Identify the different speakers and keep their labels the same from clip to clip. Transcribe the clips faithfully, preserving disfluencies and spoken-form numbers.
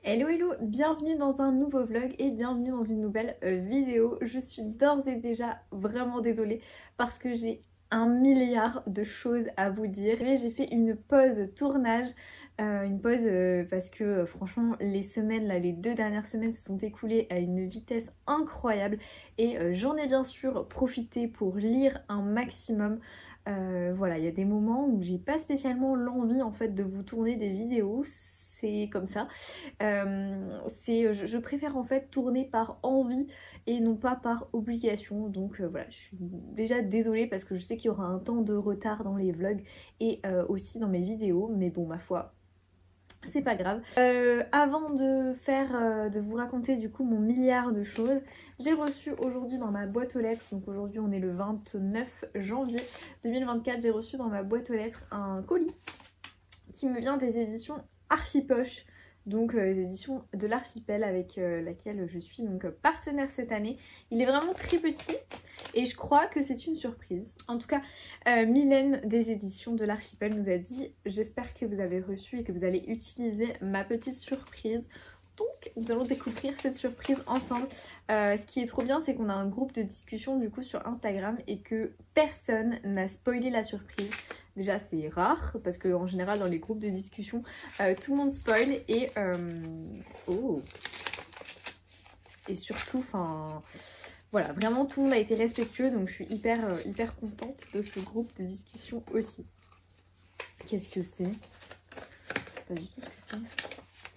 Speaker 1: Hello hello, bienvenue dans un nouveau vlog et bienvenue dans une nouvelle euh, vidéo. Je suis d'ores et déjà vraiment désolée parce que j'ai un milliard de choses à vous dire. J'ai fait une pause tournage, euh, une pause euh, parce que euh, franchement les semaines, là, les deux dernières semaines se sont écoulées à une vitesse incroyable et euh, j'en ai bien sûr profité pour lire un maximum. Euh, voilà, il y a des moments où j'ai pas spécialement l'envie en fait de vous tourner des vidéos. C'est comme ça. Euh, c'est, je, je préfère en fait tourner par envie et non pas par obligation. Donc euh, voilà, je suis déjà désolée parce que je sais qu'il y aura un temps de retard dans les vlogs et euh, aussi dans mes vidéos. Mais bon, ma foi, c'est pas grave. Euh, avant de faire, euh, de vous raconter du coup mon milliard de choses, j'ai reçu aujourd'hui dans ma boîte aux lettres, donc aujourd'hui on est le vingt-neuf janvier deux mille vingt-quatre, j'ai reçu dans ma boîte aux lettres un colis qui me vient des éditions Archipoche, donc euh, les éditions de l'Archipel avec euh, laquelle je suis donc partenaire cette année. Il est vraiment très petit et je crois que c'est une surprise. En tout cas, euh, Mylène des éditions de l'Archipel nous a dit « J'espère que vous avez reçu et que vous allez utiliser ma petite surprise ». Donc nous allons découvrir cette surprise ensemble. Euh, ce qui est trop bien, c'est qu'on a un groupe de discussion du coup sur Instagram et que personne n'a spoilé la surprise. Déjà c'est rare parce que en général dans les groupes de discussion euh, tout le monde spoil et euh... oh et surtout enfin voilà, vraiment tout le monde a été respectueux, donc je suis hyper euh, hyper contente de ce groupe de discussion aussi. Qu'est-ce que c'est? Pas du tout ce que c'est.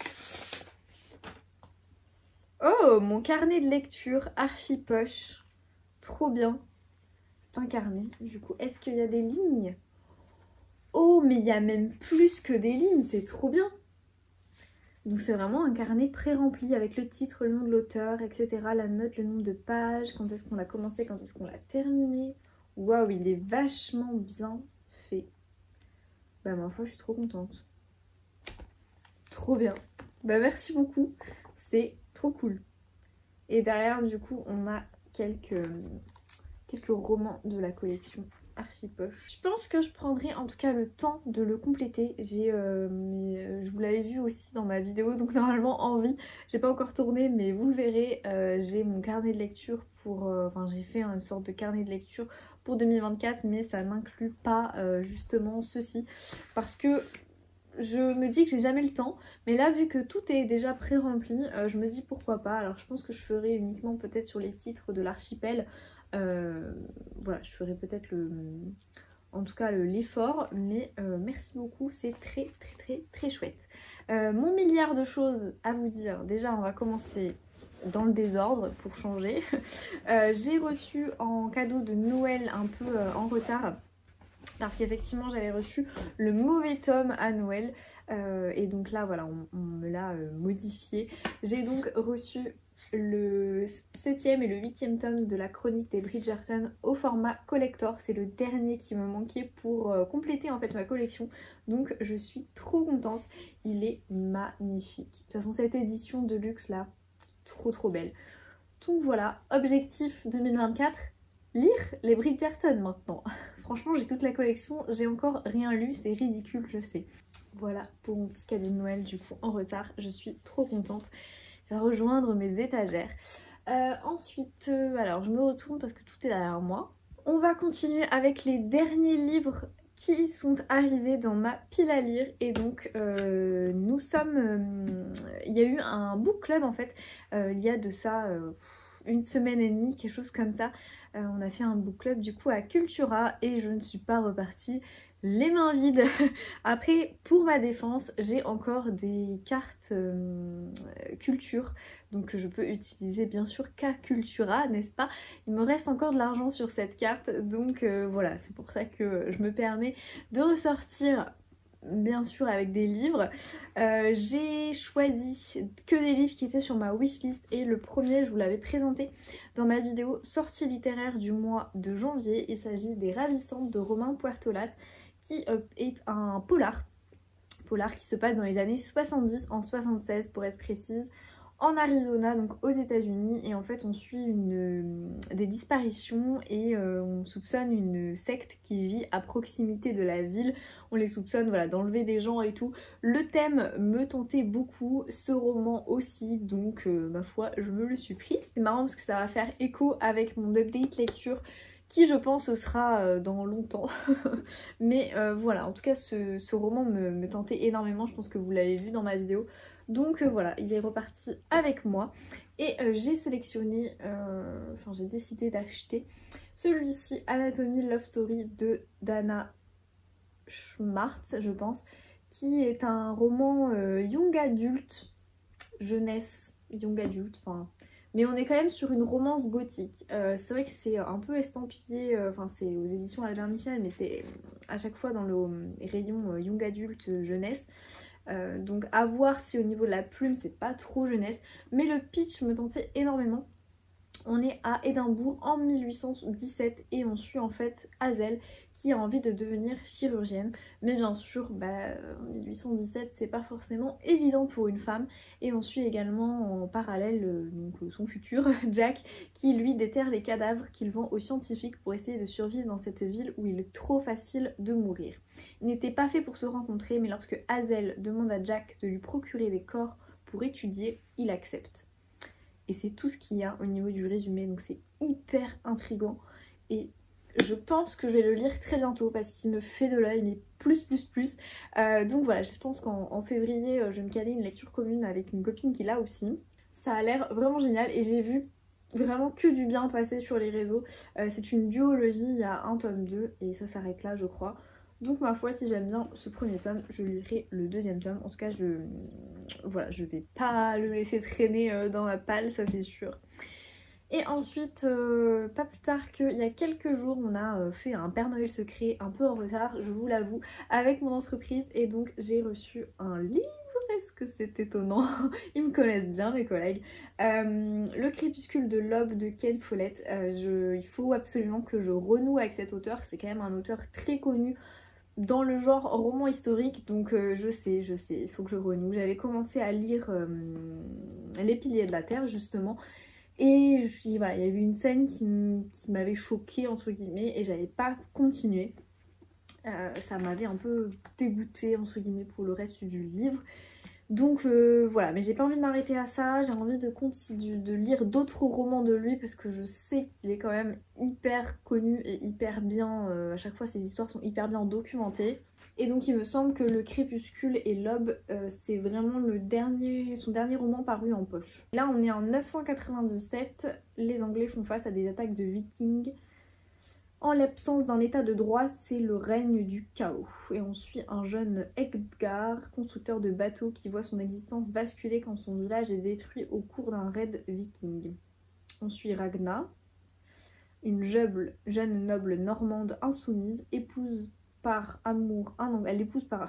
Speaker 1: Oh, mon carnet de lecture Archipoche. Trop bien. C'est un carnet. Du coup, est-ce qu'il y a des lignes? Oh, mais il y a même plus que des lignes. C'est trop bien. Donc c'est vraiment un carnet pré-rempli avec le titre, le nom de l'auteur, et cetera. La note, le nombre de pages, quand est-ce qu'on l'a commencé, quand est-ce qu'on l'a terminé. Waouh, il est vachement bien fait. Bah ma foi, je suis trop contente. Trop bien. Bah merci beaucoup. C'est trop cool. Et derrière du coup on a quelques, quelques romans de la collection Archipoche. Je pense que je prendrai en tout cas le temps de le compléter. J'ai, euh, je vous l'avais vu aussi dans ma vidéo, donc normalement en vie. J'ai pas encore tourné mais vous le verrez. Euh, j'ai mon carnet de lecture pour... Euh, enfin j'ai fait une sorte de carnet de lecture pour deux mille vingt-quatre mais ça n'inclut pas euh, justement ceci. Parce que je me dis que j'ai jamais le temps, mais là vu que tout est déjà pré-rempli, euh, je me dis pourquoi pas. Alors je pense que je ferai uniquement peut-être sur les titres de l'Archipel, euh, voilà, je ferai peut-être le, en tout cas l'effort, mais euh, merci beaucoup, c'est très très très très chouette. Euh, mon milliard de choses à vous dire, déjà on va commencer dans le désordre pour changer. euh, j'ai reçu en cadeau de Noël un peu euh, en retard, parce qu'effectivement j'avais reçu le mauvais tome à Noël euh, et donc là voilà on, on me l'a euh, modifié. J'ai donc reçu le septième et le huitième tome de la chronique des Bridgerton au format collector. C'est le dernier qui me manquait pour euh, compléter en fait ma collection, donc je suis trop contente. Il est magnifique. De toute façon cette édition de luxe là, trop trop belle. Donc voilà, objectif deux mille vingt-quatre, lire les Bridgerton maintenant. Franchement j'ai toute la collection, j'ai encore rien lu, c'est ridicule je sais. Voilà pour mon petit cadeau de Noël du coup en retard, je suis trop contente. Je vais rejoindre mes étagères. Euh, ensuite, euh, alors je me retourne parce que tout est derrière moi. On va continuer avec les derniers livres qui sont arrivés dans ma pile à lire et donc euh, nous sommes... Euh, il y a eu un book club en fait, euh, il y a de ça... Euh, une semaine et demie, quelque chose comme ça. Euh, on a fait un book club du coup à Cultura et je ne suis pas repartie les mains vides. Après, pour ma défense, j'ai encore des cartes euh, culture, donc je peux utiliser bien sûr qu'à Cultura, n'est-ce pas? Il me reste encore de l'argent sur cette carte, donc euh, voilà, c'est pour ça que je me permets de ressortir bien sûr avec des livres. Euh, j'ai choisi que des livres qui étaient sur ma wishlist et le premier je vous l'avais présenté dans ma vidéo sortie littéraire du mois de janvier. Il s'agit des Ravissantes de Romain Puertolas qui euh, est un polar polar qui se passe dans les années soixante-dix, en soixante-seize pour être précise, en Arizona, donc aux États-Unis, et en fait on suit une, des disparitions et euh, on soupçonne une secte qui vit à proximité de la ville. On les soupçonne voilà, d'enlever des gens et tout. Le thème me tentait beaucoup, ce roman aussi, donc euh, ma foi je me le suis pris. C'est marrant parce que ça va faire écho avec mon update lecture qui je pense sera euh, dans longtemps. Mais euh, voilà, en tout cas ce, ce roman me, me tentait énormément, je pense que vous l'avez vu dans ma vidéo. Donc euh, voilà, il est reparti avec moi et euh, j'ai sélectionné, euh, enfin j'ai décidé d'acheter celui-ci, Anatomy Love Story de Dana Schmartz, je pense, qui est un roman euh, young adulte, jeunesse, young adulte, enfin... Mais on est quand même sur une romance gothique. Euh, c'est vrai que c'est un peu estampillé, enfin euh, c'est aux éditions Albert Michel, mais c'est à chaque fois dans le rayon euh, young adulte, euh, jeunesse. Euh, donc à voir si au niveau de la plume c'est pas trop jeunesse, mais le pitch me tentait énormément. On est à Édimbourg en mille huit cent dix-sept et on suit en fait Hazel qui a envie de devenir chirurgienne, mais bien sûr bah, en mille huit cent dix-sept c'est pas forcément évident pour une femme. Et on suit également en parallèle euh, donc, son futur Jack qui lui déterre les cadavres qu'il vend aux scientifiques pour essayer de survivre dans cette ville où il est trop facile de mourir. Ils n'étaient pas faits pour se rencontrer, mais lorsque Hazel demande à Jack de lui procurer des corps pour étudier, il accepte. Et c'est tout ce qu'il y a au niveau du résumé, donc c'est hyper intriguant. Et je pense que je vais le lire très bientôt parce qu'il me fait de l'œil, mais plus plus plus. Euh, donc voilà, je pense qu'en février, je vais me caler une lecture commune avec une copine qui l'a aussi. Ça a l'air vraiment génial et j'ai vu vraiment que du bien passer sur les réseaux. Euh, c'est une duologie, il y a un tome deux et ça s'arrête là je crois. Donc ma foi, si j'aime bien ce premier tome, je lirai le deuxième tome. En tout cas, je voilà, je vais pas le laisser traîner dans ma palle, ça c'est sûr. Et ensuite, euh, pas plus tard qu'il y a quelques jours, on a fait un Père Noël secret, un peu en retard, je vous l'avoue, avec mon entreprise. Et donc j'ai reçu un livre, est-ce que c'est étonnant? Ils me connaissent bien mes collègues. Euh, le crépuscule de l'aube de Ken Follett. Euh, je, il faut absolument que je renoue avec cet auteur, c'est quand même un auteur très connu dans le genre roman historique, donc euh, je sais, je sais, il faut que je renoue. J'avais commencé à lire euh, Les Piliers de la Terre justement, et je, voilà, il y a eu une scène qui m'avait choquée entre guillemets, et j'avais pas continué. Euh, ça m'avait un peu dégoûtée entre guillemets pour le reste du livre. Donc euh, voilà, mais j'ai pas envie de m'arrêter à ça, j'ai envie de continuer de lire d'autres romans de lui parce que je sais qu'il est quand même hyper connu et hyper bien, euh, à chaque fois ses histoires sont hyper bien documentées. Et donc il me semble que Le Crépuscule et l'Aube, euh, c'est vraiment le dernier, son dernier roman paru en poche. Là on est en neuf cent quatre-vingt-dix-sept, les Anglais font face à des attaques de vikings. En l'absence d'un état de droit, c'est le règne du chaos. Et on suit un jeune Edgar, constructeur de bateaux, qui voit son existence basculer quand son village est détruit au cours d'un raid viking. On suit Ragna, une jeune, jeune noble normande insoumise, épouse par amour un anglais. Elle épouse par...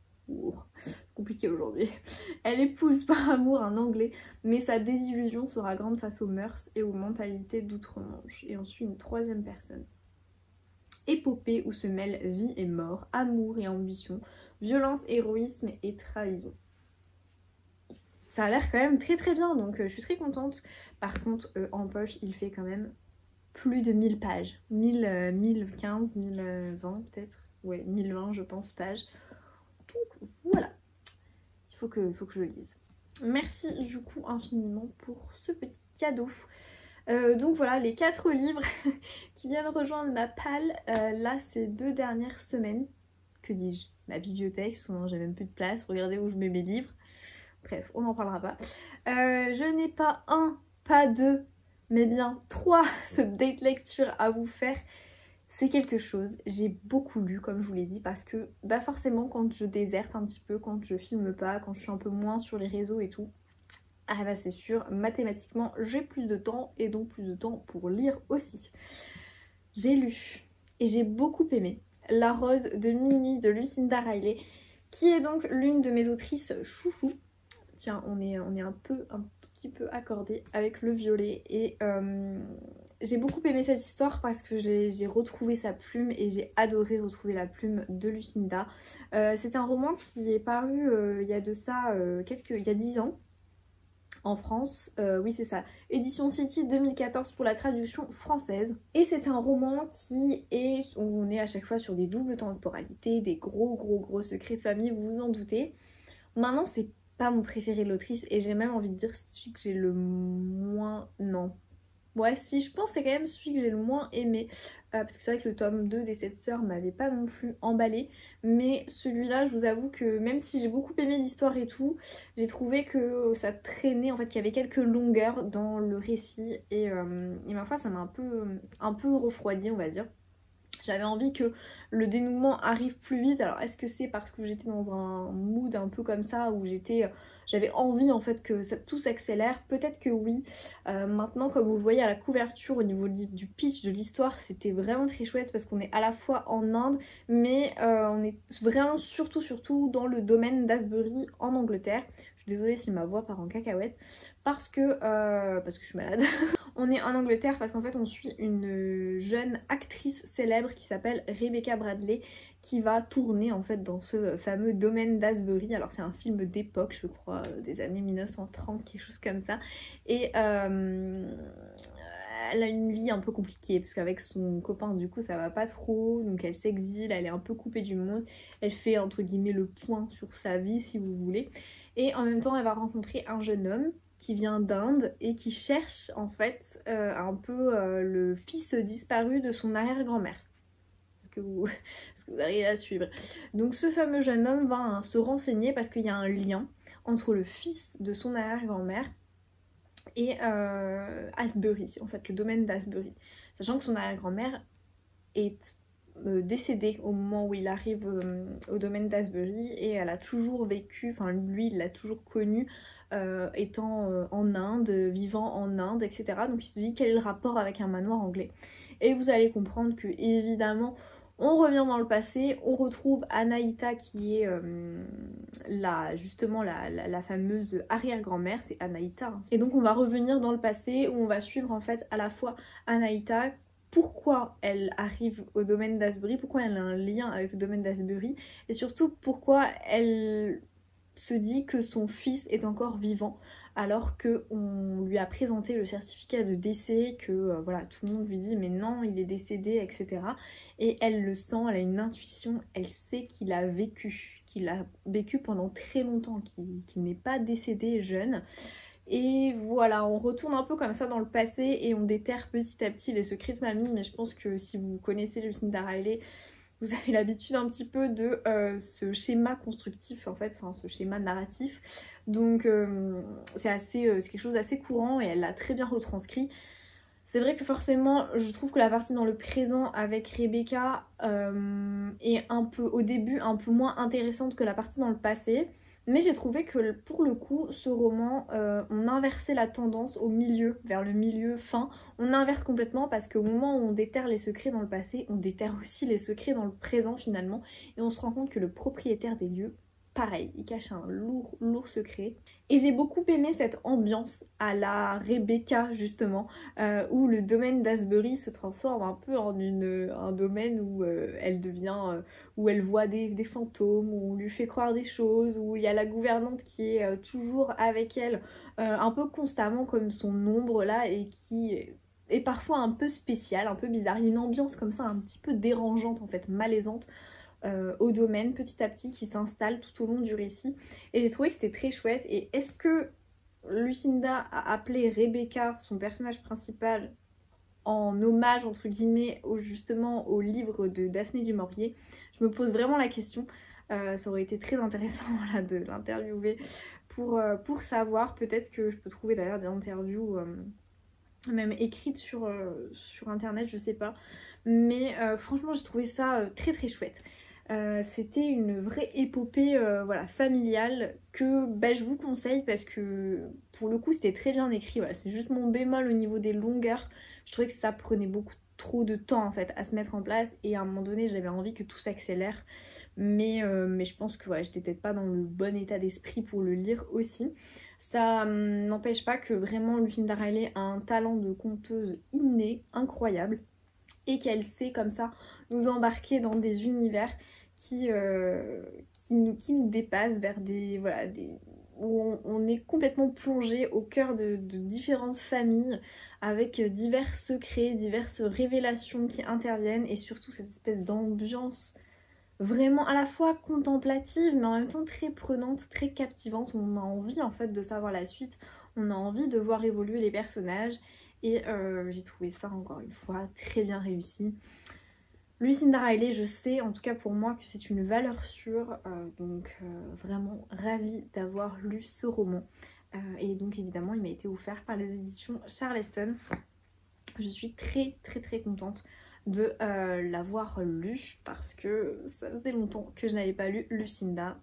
Speaker 1: compliqué aujourd'hui. Elle épouse par amour un anglais, mais sa désillusion sera grande face aux mœurs et aux mentalités d'outre-Manche. Et on suit une troisième personne. Épopée où se mêlent vie et mort, amour et ambition, violence, héroïsme et trahison. Ça a l'air quand même très très bien, donc euh, je suis très contente. Par contre, euh, en poche, il fait quand même plus de mille pages. mille, euh, mille quinze, mille vingt peut-être. Ouais, mille vingt je pense pages. Donc voilà, il faut que, il faut que je le lise. Merci du coup infiniment pour ce petit cadeau. Euh, donc voilà les quatre livres qui viennent rejoindre ma palle euh, là ces deux dernières semaines. Que dis-je? Ma bibliothèque, sinon j'ai même plus de place, regardez où je mets mes livres. Bref, on n'en parlera pas. Euh, je n'ai pas un, pas deux, mais bien trois update lecture à vous faire. C'est quelque chose, j'ai beaucoup lu comme je vous l'ai dit parce que bah forcément quand je déserte un petit peu, quand je filme pas, quand je suis un peu moins sur les réseaux et tout, ah bah c'est sûr, mathématiquement j'ai plus de temps et donc plus de temps pour lire aussi. J'ai lu et j'ai beaucoup aimé La Rose de Minuit de Lucinda Riley, qui est donc l'une de mes autrices chouchou. Tiens, on est, on est un peu, un tout petit peu accordé avec Le Violet et euh, j'ai beaucoup aimé cette histoire parce que j'ai retrouvé sa plume et j'ai adoré retrouver la plume de Lucinda. Euh, c'est un roman qui est paru euh, il y a de ça euh, quelques, il y a dix ans. en France, euh, oui c'est ça, Édition City deux mille quatorze pour la traduction française. Et c'est un roman qui est, on est à chaque fois sur des doubles temporalités, des gros gros gros secrets de famille, vous vous en doutez. Maintenant c'est pas mon préféré de l'autrice et j'ai même envie de dire celui que j'ai le moins... non. Ouais si, je pense que c'est quand même celui que j'ai le moins aimé, euh, parce que c'est vrai que le tome deux des sept sœurs m'avait pas non plus emballé, mais celui-là je vous avoue que même si j'ai beaucoup aimé l'histoire et tout, j'ai trouvé que ça traînait, en fait qu'il y avait quelques longueurs dans le récit et, euh, et ma foi ça m'a un peu, un peu refroidi on va dire. J'avais envie que le dénouement arrive plus vite. Alors est-ce que c'est parce que j'étais dans un mood un peu comme ça où j'étais, j'avais envie en fait que ça, tout s'accélère? Peut-être que oui. Euh, maintenant comme vous le voyez à la couverture au niveau du pitch de l'histoire, c'était vraiment très chouette parce qu'on est à la fois en Inde mais euh, on est vraiment surtout surtout dans le domaine d'Asbury en Angleterre. Je suis désolée si ma voix part en cacahuète parce que, euh, parce que je suis malade. On est en Angleterre parce qu'en fait on suit une jeune actrice célèbre qui s'appelle Rebecca Bradley qui va tourner en fait dans ce fameux domaine d'Asbury. Alors c'est un film d'époque je crois, des années mille neuf cent trente, quelque chose comme ça. Et euh, elle a une vie un peu compliquée parce qu'avec son copain du coup ça va pas trop, donc elle s'exile, elle est un peu coupée du monde, elle fait entre guillemets le point sur sa vie si vous voulez. Et en même temps elle va rencontrer un jeune homme qui vient d'Inde et qui cherche en fait euh, un peu euh, le fils disparu de son arrière-grand-mère. Est-ce que vous, est-ce que vous arrivez à suivre? Donc ce fameux jeune homme va hein, se renseigner parce qu'il y a un lien entre le fils de son arrière-grand-mère et euh, Asbury, en fait le domaine d'Asbury. Sachant que son arrière-grand-mère est euh, décédée au moment où il arrive euh, au domaine d'Asbury et elle a toujours vécu, enfin lui il l'a toujours connue Euh, étant euh, en Inde, vivant en Inde, et cetera. Donc il se dit quel est le rapport avec un manoir anglais. Et vous allez comprendre que évidemment on revient dans le passé, on retrouve Anaïta qui est euh, la, justement la, la, la fameuse arrière-grand-mère, c'est Anaïta. Hein. Et donc on va revenir dans le passé où on va suivre en fait à la fois Anaïta, pourquoi elle arrive au domaine d'Asbury, pourquoi elle a un lien avec le domaine d'Asbury et surtout pourquoi elle se dit que son fils est encore vivant alors qu'on lui a présenté le certificat de décès, que euh, voilà tout le monde lui dit mais non il est décédé etc. Et elle le sent, elle a une intuition, elle sait qu'il a vécu, qu'il a vécu pendant très longtemps, qu'il qu'il n'est pas décédé jeune. Et voilà, on retourne un peu comme ça dans le passé et on déterre petit à petit les secrets de famille, mais je pense que si vous connaissez Lucinda Riley, vous avez l'habitude un petit peu de euh, ce schéma constructif en fait, enfin ce schéma narratif. Donc euh, c'est assez, euh, c'est quelque chose d'assez courant et elle l'a très bien retranscrit. C'est vrai que forcément je trouve que la partie dans le présent avec Rebecca euh, est un peu au début un peu moins intéressante que la partie dans le passé. Mais j'ai trouvé que pour le coup, ce roman, euh, on inversait la tendance au milieu, vers le milieu fin. On inverse complètement parce qu'au moment où on déterre les secrets dans le passé, on déterre aussi les secrets dans le présent finalement. Et on se rend compte que le propriétaire des lieux, pareil, il cache un lourd, lourd secret. Et j'ai beaucoup aimé cette ambiance à la Rebecca justement, euh, où le domaine d'Asbury se transforme un peu en une, un domaine où euh, elle devient... Euh, où elle voit des, des fantômes, où on lui fait croire des choses, où il y a la gouvernante qui est euh, toujours avec elle, euh, un peu constamment comme son ombre là, et qui est parfois un peu spéciale, un peu bizarre. Il y a une ambiance comme ça un petit peu dérangeante en fait, malaisante euh, au domaine petit à petit qui s'installe tout au long du récit. Et j'ai trouvé que c'était très chouette. Et est-ce que Lucinda a appelé Rebecca, son personnage principal, en hommage entre guillemets au, justement au livre de Daphné du Maurier? Je me pose vraiment la question, euh, ça aurait été très intéressant là, de l'interviewer pour, euh, pour savoir. Peut-être que je peux trouver d'ailleurs des interviews euh, même écrites sur, euh, sur internet, je sais pas. Mais euh, franchement j'ai trouvé ça euh, très très chouette. Euh, c'était une vraie épopée euh, voilà, familiale que bah, je vous conseille parce que pour le coup c'était très bien écrit. Voilà, c'est juste mon bémol au niveau des longueurs. Je trouvais que ça prenait beaucoup trop de temps en fait à se mettre en place et à un moment donné j'avais envie que tout s'accélère. Mais, euh, mais je pense que voilà, j'étais peut-être pas dans le bon état d'esprit pour le lire aussi. Ça hum, n'empêche pas que vraiment Lucinda Riley a un talent de conteuse inné, incroyable. Et qu'elle sait comme ça nous embarquer dans des univers qui, euh, qui, nous, qui nous dépassent vers des, voilà, des, où on, on est complètement plongé au cœur de, de différentes familles avec divers secrets, diverses révélations qui interviennent et surtout cette espèce d'ambiance vraiment à la fois contemplative mais en même temps très prenante, très captivante. On a envie en fait de savoir la suite, on a envie de voir évoluer les personnages et euh, j'ai trouvé ça encore une fois très bien réussi. Lucinda Riley, je sais en tout cas pour moi que c'est une valeur sûre, euh, donc euh, vraiment ravie d'avoir lu ce roman. Euh, et donc évidemment il m'a été offert par les éditions Charleston. Je suis très très très contente de euh, l'avoir lu parce que ça faisait longtemps que je n'avais pas lu Lucinda.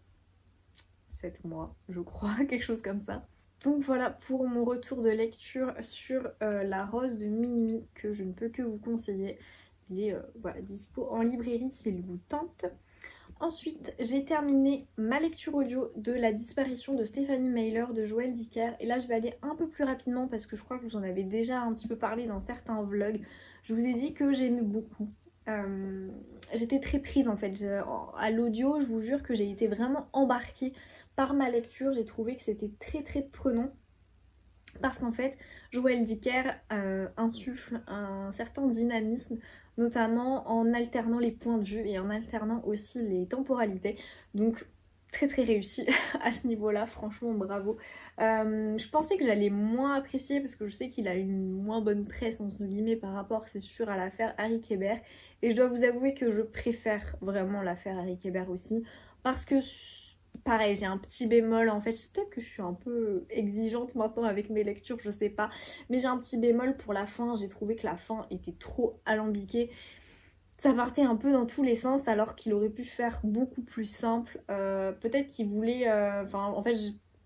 Speaker 1: sept mois je crois, quelque chose comme ça. Donc voilà pour mon retour de lecture sur euh, La Rose de Minuit que je ne peux que vous conseiller. Il est euh, voilà, dispo en librairie s'il vous tente. Ensuite, j'ai terminé ma lecture audio de La disparition de Stephanie Meyer de Joël Dicker. Et là, je vais aller un peu plus rapidement parce que je crois que vous en avez déjà un petit peu parlé dans certains vlogs. Je vous ai dit que j'aimais beaucoup. Euh, J'étais très prise en fait. Je, à l'audio, je vous jure que j'ai été vraiment embarquée par ma lecture. J'ai trouvé que c'était très très prenant. Parce qu'en fait, Joël Dicker euh, insuffle un certain dynamisme, notamment en alternant les points de vue et en alternant aussi les temporalités. Donc très très réussi à ce niveau-là, franchement bravo. Euh, je pensais que j'allais moins apprécier parce que je sais qu'il a une moins bonne presse entre guillemets par rapport, c'est sûr, à l'affaire Harry Kéber. Et je dois vous avouer que je préfère vraiment l'affaire Harry Kéber aussi parce que... Pareil, j'ai un petit bémol en fait, peut-être que je suis un peu exigeante maintenant avec mes lectures, je sais pas. Mais j'ai un petit bémol pour la fin, j'ai trouvé que la fin était trop alambiquée. Ça partait un peu dans tous les sens alors qu'il aurait pu faire beaucoup plus simple. Euh, peut-être qu'il voulait... euh, Enfin en fait, je,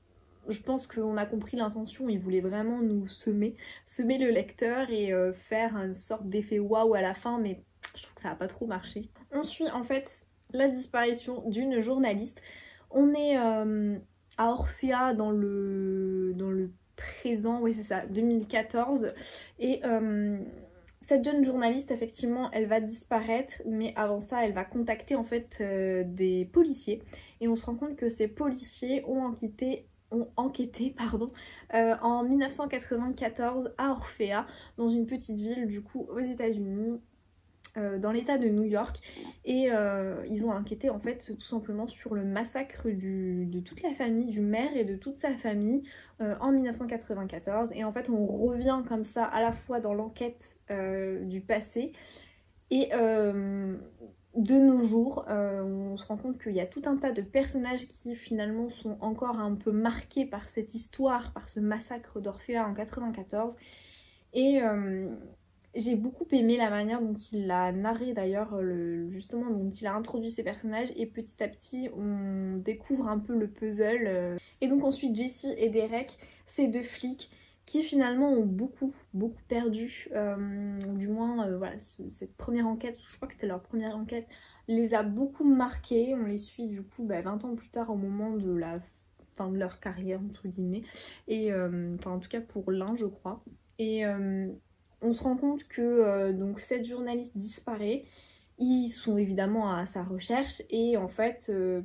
Speaker 1: je pense qu'on a compris l'intention, il voulait vraiment nous semer, semer le lecteur et euh, faire une sorte d'effet waouh à la fin, mais je trouve que ça n'a pas trop marché. On suit en fait la disparition d'une journaliste. On est euh, à Orphea dans le, dans le présent, oui c'est ça, deux mille quatorze. Et euh, cette jeune journaliste, effectivement, elle va disparaître, mais avant ça, elle va contacter en fait euh, des policiers. Et on se rend compte que ces policiers ont enquêté, ont enquêté pardon, euh, en mille neuf cent quatre-vingt-quatorze à Orphea, dans une petite ville du coup aux États-Unis. Euh, dans l'état de New York et euh, ils ont enquêté en fait tout simplement sur le massacre du, de toute la famille, du maire et de toute sa famille euh, en mille neuf cent quatre-vingt-quatorze et en fait on revient comme ça à la fois dans l'enquête euh, du passé et euh, de nos jours euh, on se rend compte qu'il y a tout un tas de personnages qui finalement sont encore un peu marqués par cette histoire, par ce massacre d'Orphea en quatre-vingt-quatorze et euh, j'ai beaucoup aimé la manière dont il a narré d'ailleurs, justement dont il a introduit ses personnages et petit à petit on découvre un peu le puzzle. Et donc ensuite Jessie et Derek, ces deux flics qui finalement ont beaucoup beaucoup perdu, euh, du moins euh, voilà, ce, cette première enquête, je crois que c'était leur première enquête, les a beaucoup marqués. On les suit du coup bah, vingt ans plus tard au moment de la fin de leur carrière entre guillemets, et euh, enfin en tout cas pour l'un je crois. Et euh, on se rend compte que euh, donc cette journaliste disparaît, ils sont évidemment à sa recherche et en fait euh,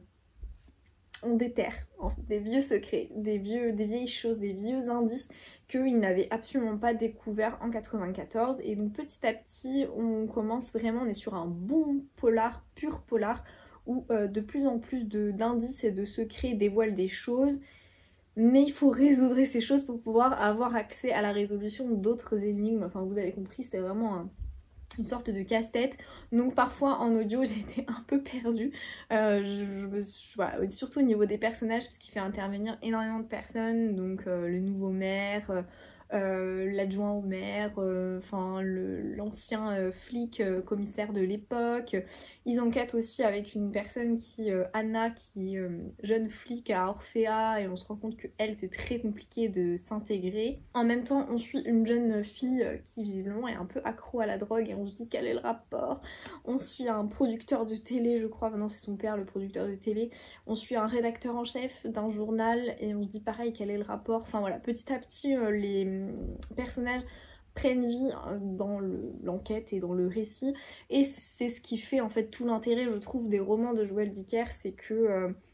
Speaker 1: on déterre en fait, des vieux secrets, des, vieux, des vieilles choses, des vieux indices qu'ils n'avaient absolument pas découverts en quatre-vingt-quatorze et donc petit à petit on commence vraiment, on est sur un bon polar, pur polar où euh, de plus en plus d'indices et de secrets dévoilent des choses. Mais il faut résoudre ces choses pour pouvoir avoir accès à la résolution d'autres énigmes. Enfin, vous avez compris, c'était vraiment un, une sorte de casse-tête. Donc parfois en audio, j'ai été un peu perdue. Euh, je, je me suis, voilà, surtout au niveau des personnages, parce qu'il fait intervenir énormément de personnes. Donc euh, le nouveau maire... Euh, Euh, l'adjoint au maire, enfin euh, l'ancien euh, flic euh, commissaire de l'époque. Ils enquêtent aussi avec une personne qui, euh, Anna, qui est euh, jeune flic à Orphea et on se rend compte que elle c'est très compliqué de s'intégrer. En même temps on suit une jeune fille qui visiblement est un peu accro à la drogue et on se dit quel est le rapport. On suit un producteur de télé je crois, maintenant c'est son père le producteur de télé. On suit un rédacteur en chef d'un journal et on se dit pareil quel est le rapport. Enfin voilà, petit à petit euh, les personnages prennent vie dans l'enquête et dans le récit et c'est ce qui fait en fait tout l'intérêt je trouve des romans de Joël Dicker, c'est que euh,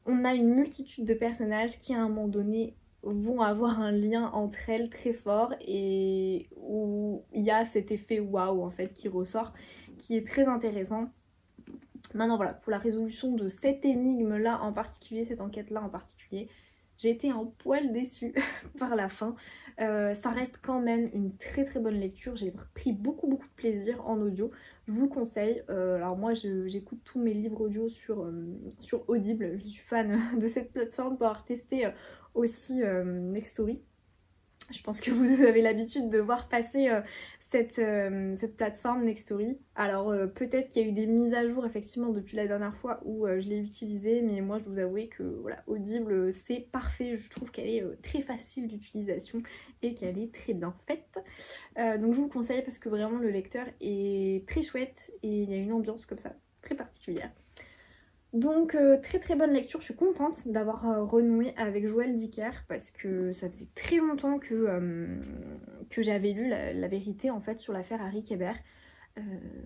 Speaker 1: On a une multitude de personnages qui à un moment donné vont avoir un lien entre elles très fort et où il y a cet effet waouh en fait qui ressort, qui est très intéressant. Maintenant voilà, pour la résolution de cette énigme là en particulier, cette enquête là en particulier, j'ai été un poil déçue par la fin. Euh, ça reste quand même une très très bonne lecture. J'ai pris beaucoup beaucoup de plaisir en audio. Je vous le conseille. Euh, alors moi j'écoute tous mes livres audio sur, euh, sur Audible. Je suis fan de cette plateforme pour avoir testé euh, aussi euh, Nextory. Je pense que vous avez l'habitude de voir passer euh, cette, euh, cette plateforme Nextory. Alors euh, peut-être qu'il y a eu des mises à jour effectivement depuis la dernière fois où euh, je l'ai utilisée, mais moi je vous avoue que voilà, Audible c'est parfait. Je trouve qu'elle est euh, très facile d'utilisation et qu'elle est très bien faite. Euh, donc je vous le conseille parce que vraiment le lecteur est très chouette et il y a une ambiance comme ça très particulière. Donc euh, très très bonne lecture, je suis contente d'avoir euh, renoué avec Joël Dicker parce que ça faisait très longtemps que, euh, que j'avais lu la, la vérité en fait sur l'affaire Harry Kéber. Euh,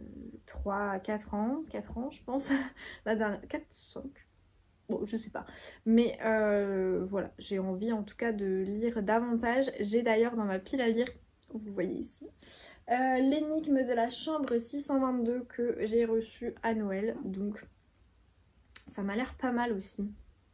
Speaker 1: trois à quatre ans, quatre ans je pense, la dernière, quatre, cinq, bon je sais pas. Mais euh, voilà, j'ai envie en tout cas de lire davantage. J'ai d'ailleurs dans ma pile à lire, vous voyez ici, euh, l'énigme de la chambre six cent vingt-deux que j'ai reçue à Noël, donc... ça m'a l'air pas mal aussi.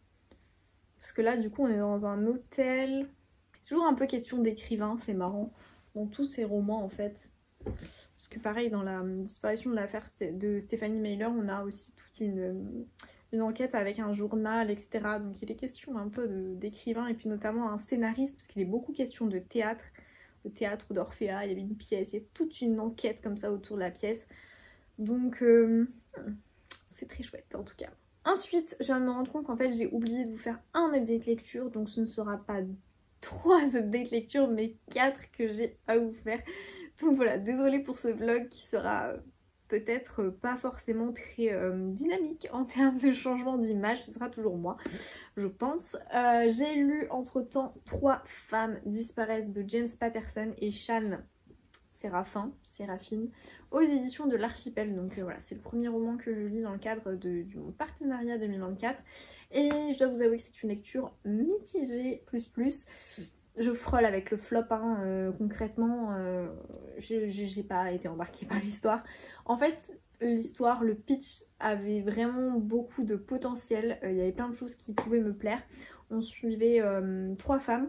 Speaker 1: Parce que là, du coup, on est dans un hôtel. C'est toujours un peu question d'écrivain, c'est marrant. Dans tous ces romans, en fait. Parce que pareil, dans la disparition de l'affaire de Stephanie Meyer, on a aussi toute une, une enquête avec un journal, et cetera. Donc il est question un peu d'écrivain et puis notamment un scénariste, parce qu'il est beaucoup question de théâtre. Le théâtre d'Orphéa, il y avait une pièce, il y a toute une enquête comme ça autour de la pièce. Donc euh, c'est très chouette en tout cas. Ensuite, je viens de me rendre compte qu'en fait j'ai oublié de vous faire un update lecture, donc ce ne sera pas trois updates lecture mais quatre que j'ai à vous faire. Donc voilà, désolée pour ce vlog qui sera peut-être pas forcément très euh, dynamique en termes de changement d'image, ce sera toujours moi, je pense. Euh, j'ai lu entre temps Trois femmes disparaissent de James Patterson et Shan Séraphin, Séraphine, aux éditions de l'Archipel. Donc euh, voilà, c'est le premier roman que je lis dans le cadre de, du mon partenariat deux mille vingt-quatre. Et je dois vous avouer que c'est une lecture mitigée, plus plus. Je frôle avec le flop, hein, euh, concrètement, euh, je j'ai pas été embarquée par l'histoire. En fait, l'histoire, le pitch avait vraiment beaucoup de potentiel. Il euh, y avait plein de choses qui pouvaient me plaire. On suivait euh, trois femmes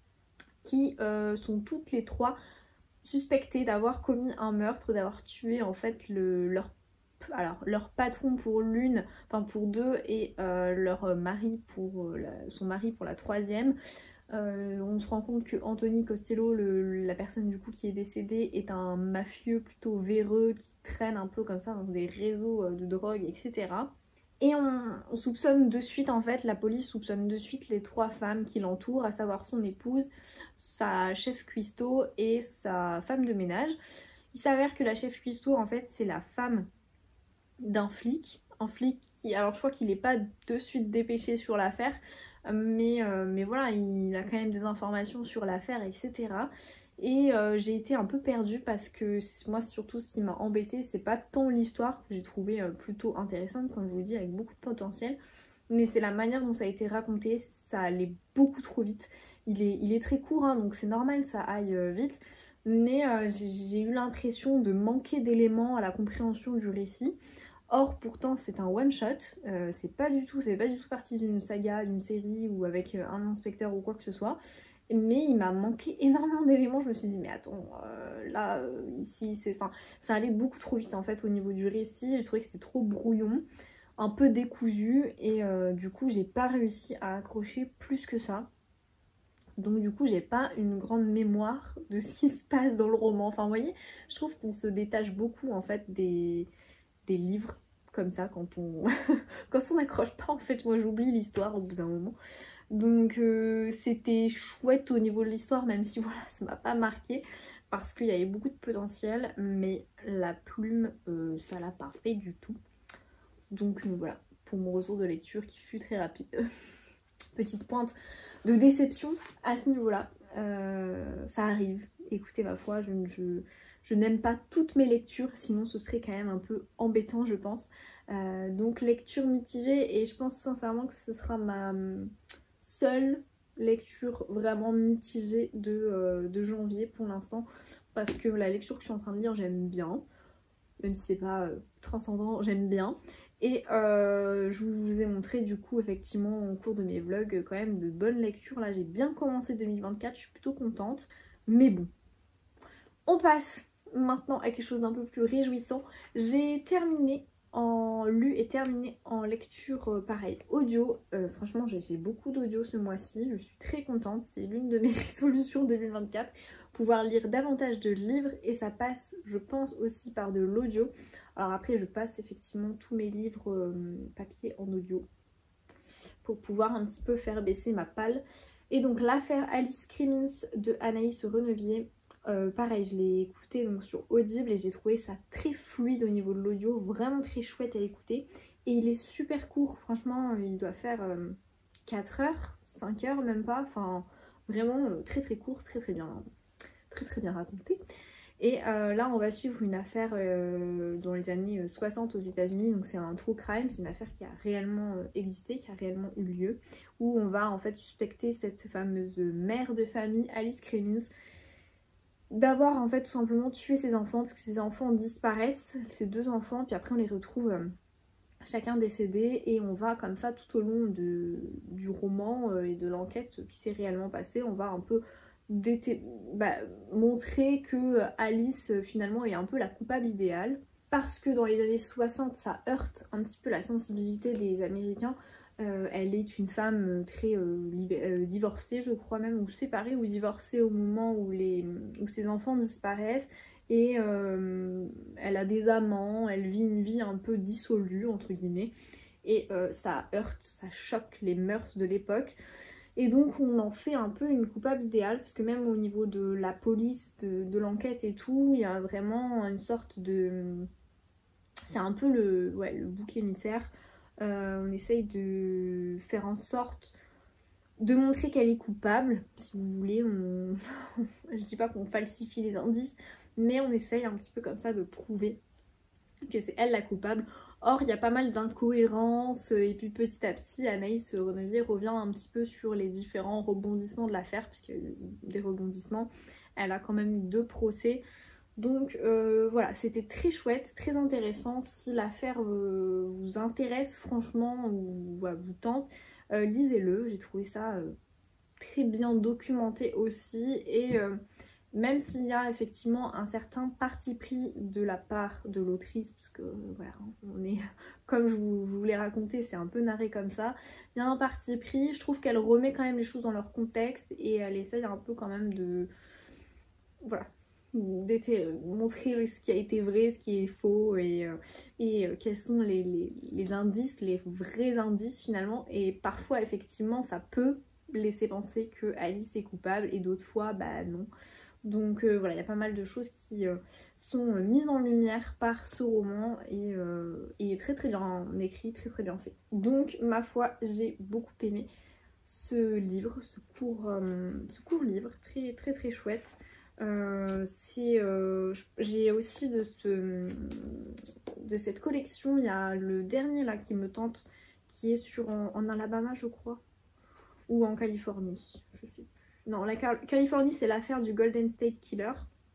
Speaker 1: qui euh, sont toutes les trois suspectées d'avoir commis un meurtre, d'avoir tué en fait le, leur, alors, leur patron pour l'une, enfin pour deux, et euh, leur mari pour euh, la, son mari pour la troisième. Euh, on se rend compte que Anthony Costello, le, la personne du coup qui est décédée, est un mafieux plutôt véreux qui traîne un peu comme ça dans des réseaux de drogue, et cetera. Et on, on soupçonne de suite, en fait, la police soupçonne de suite les trois femmes qui l'entourent, à savoir son épouse, sa chef cuistot et sa femme de ménage. Il s'avère que la chef cuistot, en fait, c'est la femme d'un flic, un flic qui, alors je crois qu'il n'est pas de suite dépêché sur l'affaire, mais, euh, mais voilà, il a quand même des informations sur l'affaire, et cetera. Et euh, j'ai été un peu perdue parce que moi surtout ce qui m'a embêtée, c'est pas tant l'histoire que j'ai trouvé euh, plutôt intéressante, comme je vous dis, avec beaucoup de potentiel, mais c'est la manière dont ça a été raconté. Ça allait beaucoup trop vite. Il est, il est très court, hein, donc c'est normal ça aille euh, vite, mais euh, j'ai eu l'impression de manquer d'éléments à la compréhension du récit. Or pourtant c'est un one shot, euh, c'est pas du tout, c'est pas du tout partie d'une saga, d'une série ou avec euh, un inspecteur ou quoi que ce soit. Mais il m'a manqué énormément d'éléments. Je me suis dit mais attends, euh, là euh, ici c'est, enfin ça allait beaucoup trop vite en fait au niveau du récit. J'ai trouvé que c'était trop brouillon, un peu décousu, et euh, du coup j'ai pas réussi à accrocher plus que ça. Donc du coup j'ai pas une grande mémoire de ce qui se passe dans le roman. Enfin vous voyez, je trouve qu'on se détache beaucoup en fait des, des livres comme ça quand on quand on n'accroche pas. En fait moi j'oublie l'histoire au bout d'un moment. Donc euh, c'était chouette au niveau de l'histoire, même si voilà ça m'a pas marqué parce qu'il y avait beaucoup de potentiel, mais la plume euh, ça l'a pas fait du tout. Donc euh, voilà pour mon retour de lecture qui fut très rapide. Petite pointe de déception à ce niveau là, euh, ça arrive, écoutez ma foi, je, je, je n'aime pas toutes mes lectures, sinon ce serait quand même un peu embêtant je pense. Euh, donc lecture mitigée, et je pense sincèrement que ce sera ma seule lecture vraiment mitigée de, euh, de janvier pour l'instant, parce que la lecture que je suis en train de lire j'aime bien, même si c'est pas euh, transcendant, j'aime bien. Et euh, je vous ai montré du coup effectivement au cours de mes vlogs quand même de bonnes lectures. Là j'ai bien commencé deux mille vingt-quatre, je suis plutôt contente, mais bon. On passe maintenant à quelque chose d'un peu plus réjouissant. J'ai terminé en lu et terminé en lecture euh, pareil audio. Euh, franchement j'ai fait beaucoup d'audio ce mois-ci, je suis très contente, c'est l'une de mes résolutions deux mille vingt-quatre, pouvoir lire davantage de livres, et ça passe je pense aussi par de l'audio. Alors après je passe effectivement tous mes livres euh, papier en audio pour pouvoir un petit peu faire baisser ma palle. Et donc l'affaire Alice Crimmins de Anaïs Renevier, Euh, pareil, je l'ai écouté donc sur Audible et j'ai trouvé ça très fluide au niveau de l'audio, vraiment très chouette à écouter. Et il est super court, franchement, il doit faire euh, quatre heures, cinq heures même pas, enfin vraiment euh, très très court, très très bien, très très bien raconté. Et euh, là on va suivre une affaire euh, dans les années soixante aux États-Unis, donc c'est un true crime, c'est une affaire qui a réellement euh, existé, qui a réellement eu lieu, où on va en fait suspecter cette fameuse mère de famille, Alice Crimmins, d'avoir en fait tout simplement tué ses enfants, parce que ses enfants disparaissent, ses deux enfants, puis après on les retrouve euh, chacun décédé, et on va comme ça tout au long de, du roman euh, et de l'enquête qui s'est réellement passée, on va un peu bah, montrer que Alice euh, finalement est un peu la coupable idéale, parce que dans les années soixante ça heurte un petit peu la sensibilité des Américains. Euh, elle est une femme très euh, euh, divorcée je crois même, ou séparée ou divorcée au moment où, les, où ses enfants disparaissent, et euh, elle a des amants, elle vit une vie un peu dissolue entre guillemets, et euh, ça heurte, ça choque les mœurs de l'époque, et donc on en fait un peu une coupable idéale, parce que même au niveau de la police, de, de l'enquête et tout, il y a vraiment une sorte de... c'est un peu le, ouais, le bouc émissaire. Euh, on essaye de faire en sorte de montrer qu'elle est coupable, si vous voulez. On... je dis pas qu'on falsifie les indices, mais on essaye un petit peu comme ça de prouver que c'est elle la coupable. Or il y a pas mal d'incohérences, et puis petit à petit Anaïs Renevier revient un petit peu sur les différents rebondissements de l'affaire, puisqu'il y a eu des rebondissements. Elle a quand même eu deux procès. Donc euh, voilà, c'était très chouette, très intéressant. Si l'affaire euh, vous intéresse franchement, ou voilà, vous tente, euh, lisez-le. J'ai trouvé ça euh, très bien documenté aussi, et euh, même s'il y a effectivement un certain parti pris de la part de l'autrice, parce que voilà, on est, comme je vous, je vous l'ai raconté, c'est un peu narré comme ça, il y a un parti pris, je trouve qu'elle remet quand même les choses dans leur contexte, et elle essaye un peu quand même de... voilà, montrer ce qui a été vrai, ce qui est faux, et, euh, et euh, quels sont les, les, les indices, les vrais indices finalement. Et parfois effectivement ça peut laisser penser que Alice est coupable, et d'autres fois bah non. Donc euh, voilà, il y a pas mal de choses qui euh, sont mises en lumière par ce roman, et, euh, et très très bien écrit, très très bien fait. Donc ma foi, j'ai beaucoup aimé ce livre, ce court, euh, ce court livre, très très très chouette. Euh, c'est euh, j'ai aussi de, ce, de cette collection, il y a le dernier là qui me tente, qui est sur en, en Alabama je crois, ou en Californie, je sais plus. Non, la Californie c'est l'affaire du Golden State Killer.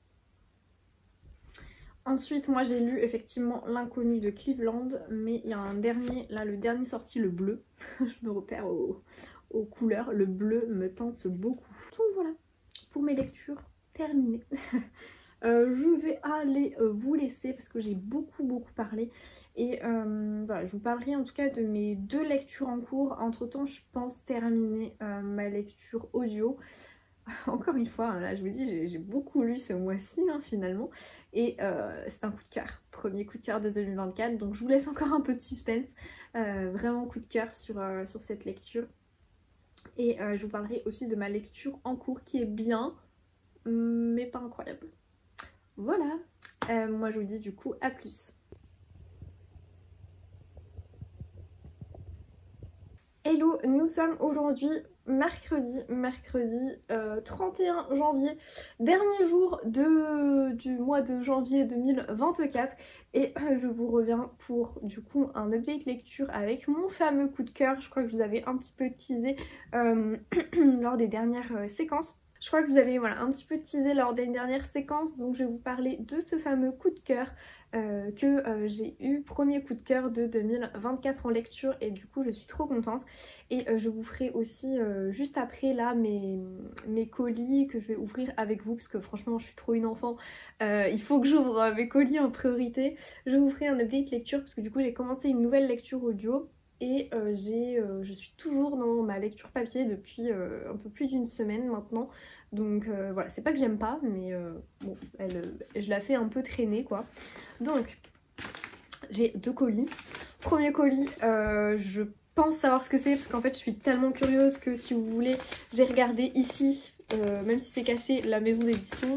Speaker 1: Ensuite moi j'ai lu effectivement L'inconnu de Cleveland, mais il y a un dernier, là le dernier sorti, le bleu, je me repère aux, aux couleurs, le bleu me tente beaucoup. Donc voilà pour mes lectures terminé. euh, je vais aller euh, vous laisser parce que j'ai beaucoup beaucoup parlé, et euh, voilà, je vous parlerai en tout cas de mes deux lectures en cours. Entre temps je pense terminer euh, ma lecture audio. Encore une fois, hein, là je vous dis, j'ai beaucoup lu ce mois-ci hein, finalement, et euh, c'est un coup de cœur, premier coup de cœur de deux mille vingt-quatre, donc je vous laisse encore un peu de suspense. Euh, vraiment coup de cœur sur, euh, sur cette lecture, et euh, je vous parlerai aussi de ma lecture en cours qui est bien, mais pas incroyable. Voilà, euh, moi je vous dis du coup à plus. Hello, nous sommes aujourd'hui mercredi, mercredi euh, trente et un janvier, dernier jour de, du mois de janvier deux mille vingt-quatre et euh, je vous reviens pour du coup un update lecture avec mon fameux coup de cœur. Je crois que je vous avais un petit peu teasé euh, lors des dernières euh, séquences. Je crois que vous avez voilà, un petit peu teasé lors des dernières séquences, donc je vais vous parler de ce fameux coup de cœur euh, que euh, j'ai eu, premier coup de cœur de deux mille vingt-quatre en lecture et du coup je suis trop contente. Et euh, je vous ferai aussi euh, juste après là mes, mes colis que je vais ouvrir avec vous parce que franchement je suis trop une enfant, euh, il faut que j'ouvre mes colis en priorité. Je vous ferai un update lecture parce que du coup j'ai commencé une nouvelle lecture audio. Et euh, j'ai, euh, je suis toujours dans ma lecture papier depuis euh, un peu plus d'une semaine maintenant. Donc euh, voilà, c'est pas que j'aime pas, mais euh, bon, elle, je la fais un peu traîner quoi. Donc, j'ai deux colis. Premier colis, euh, je pense savoir ce que c'est parce qu'en fait je suis tellement curieuse que si vous voulez, j'ai regardé ici, euh, même si c'est caché, la maison d'édition.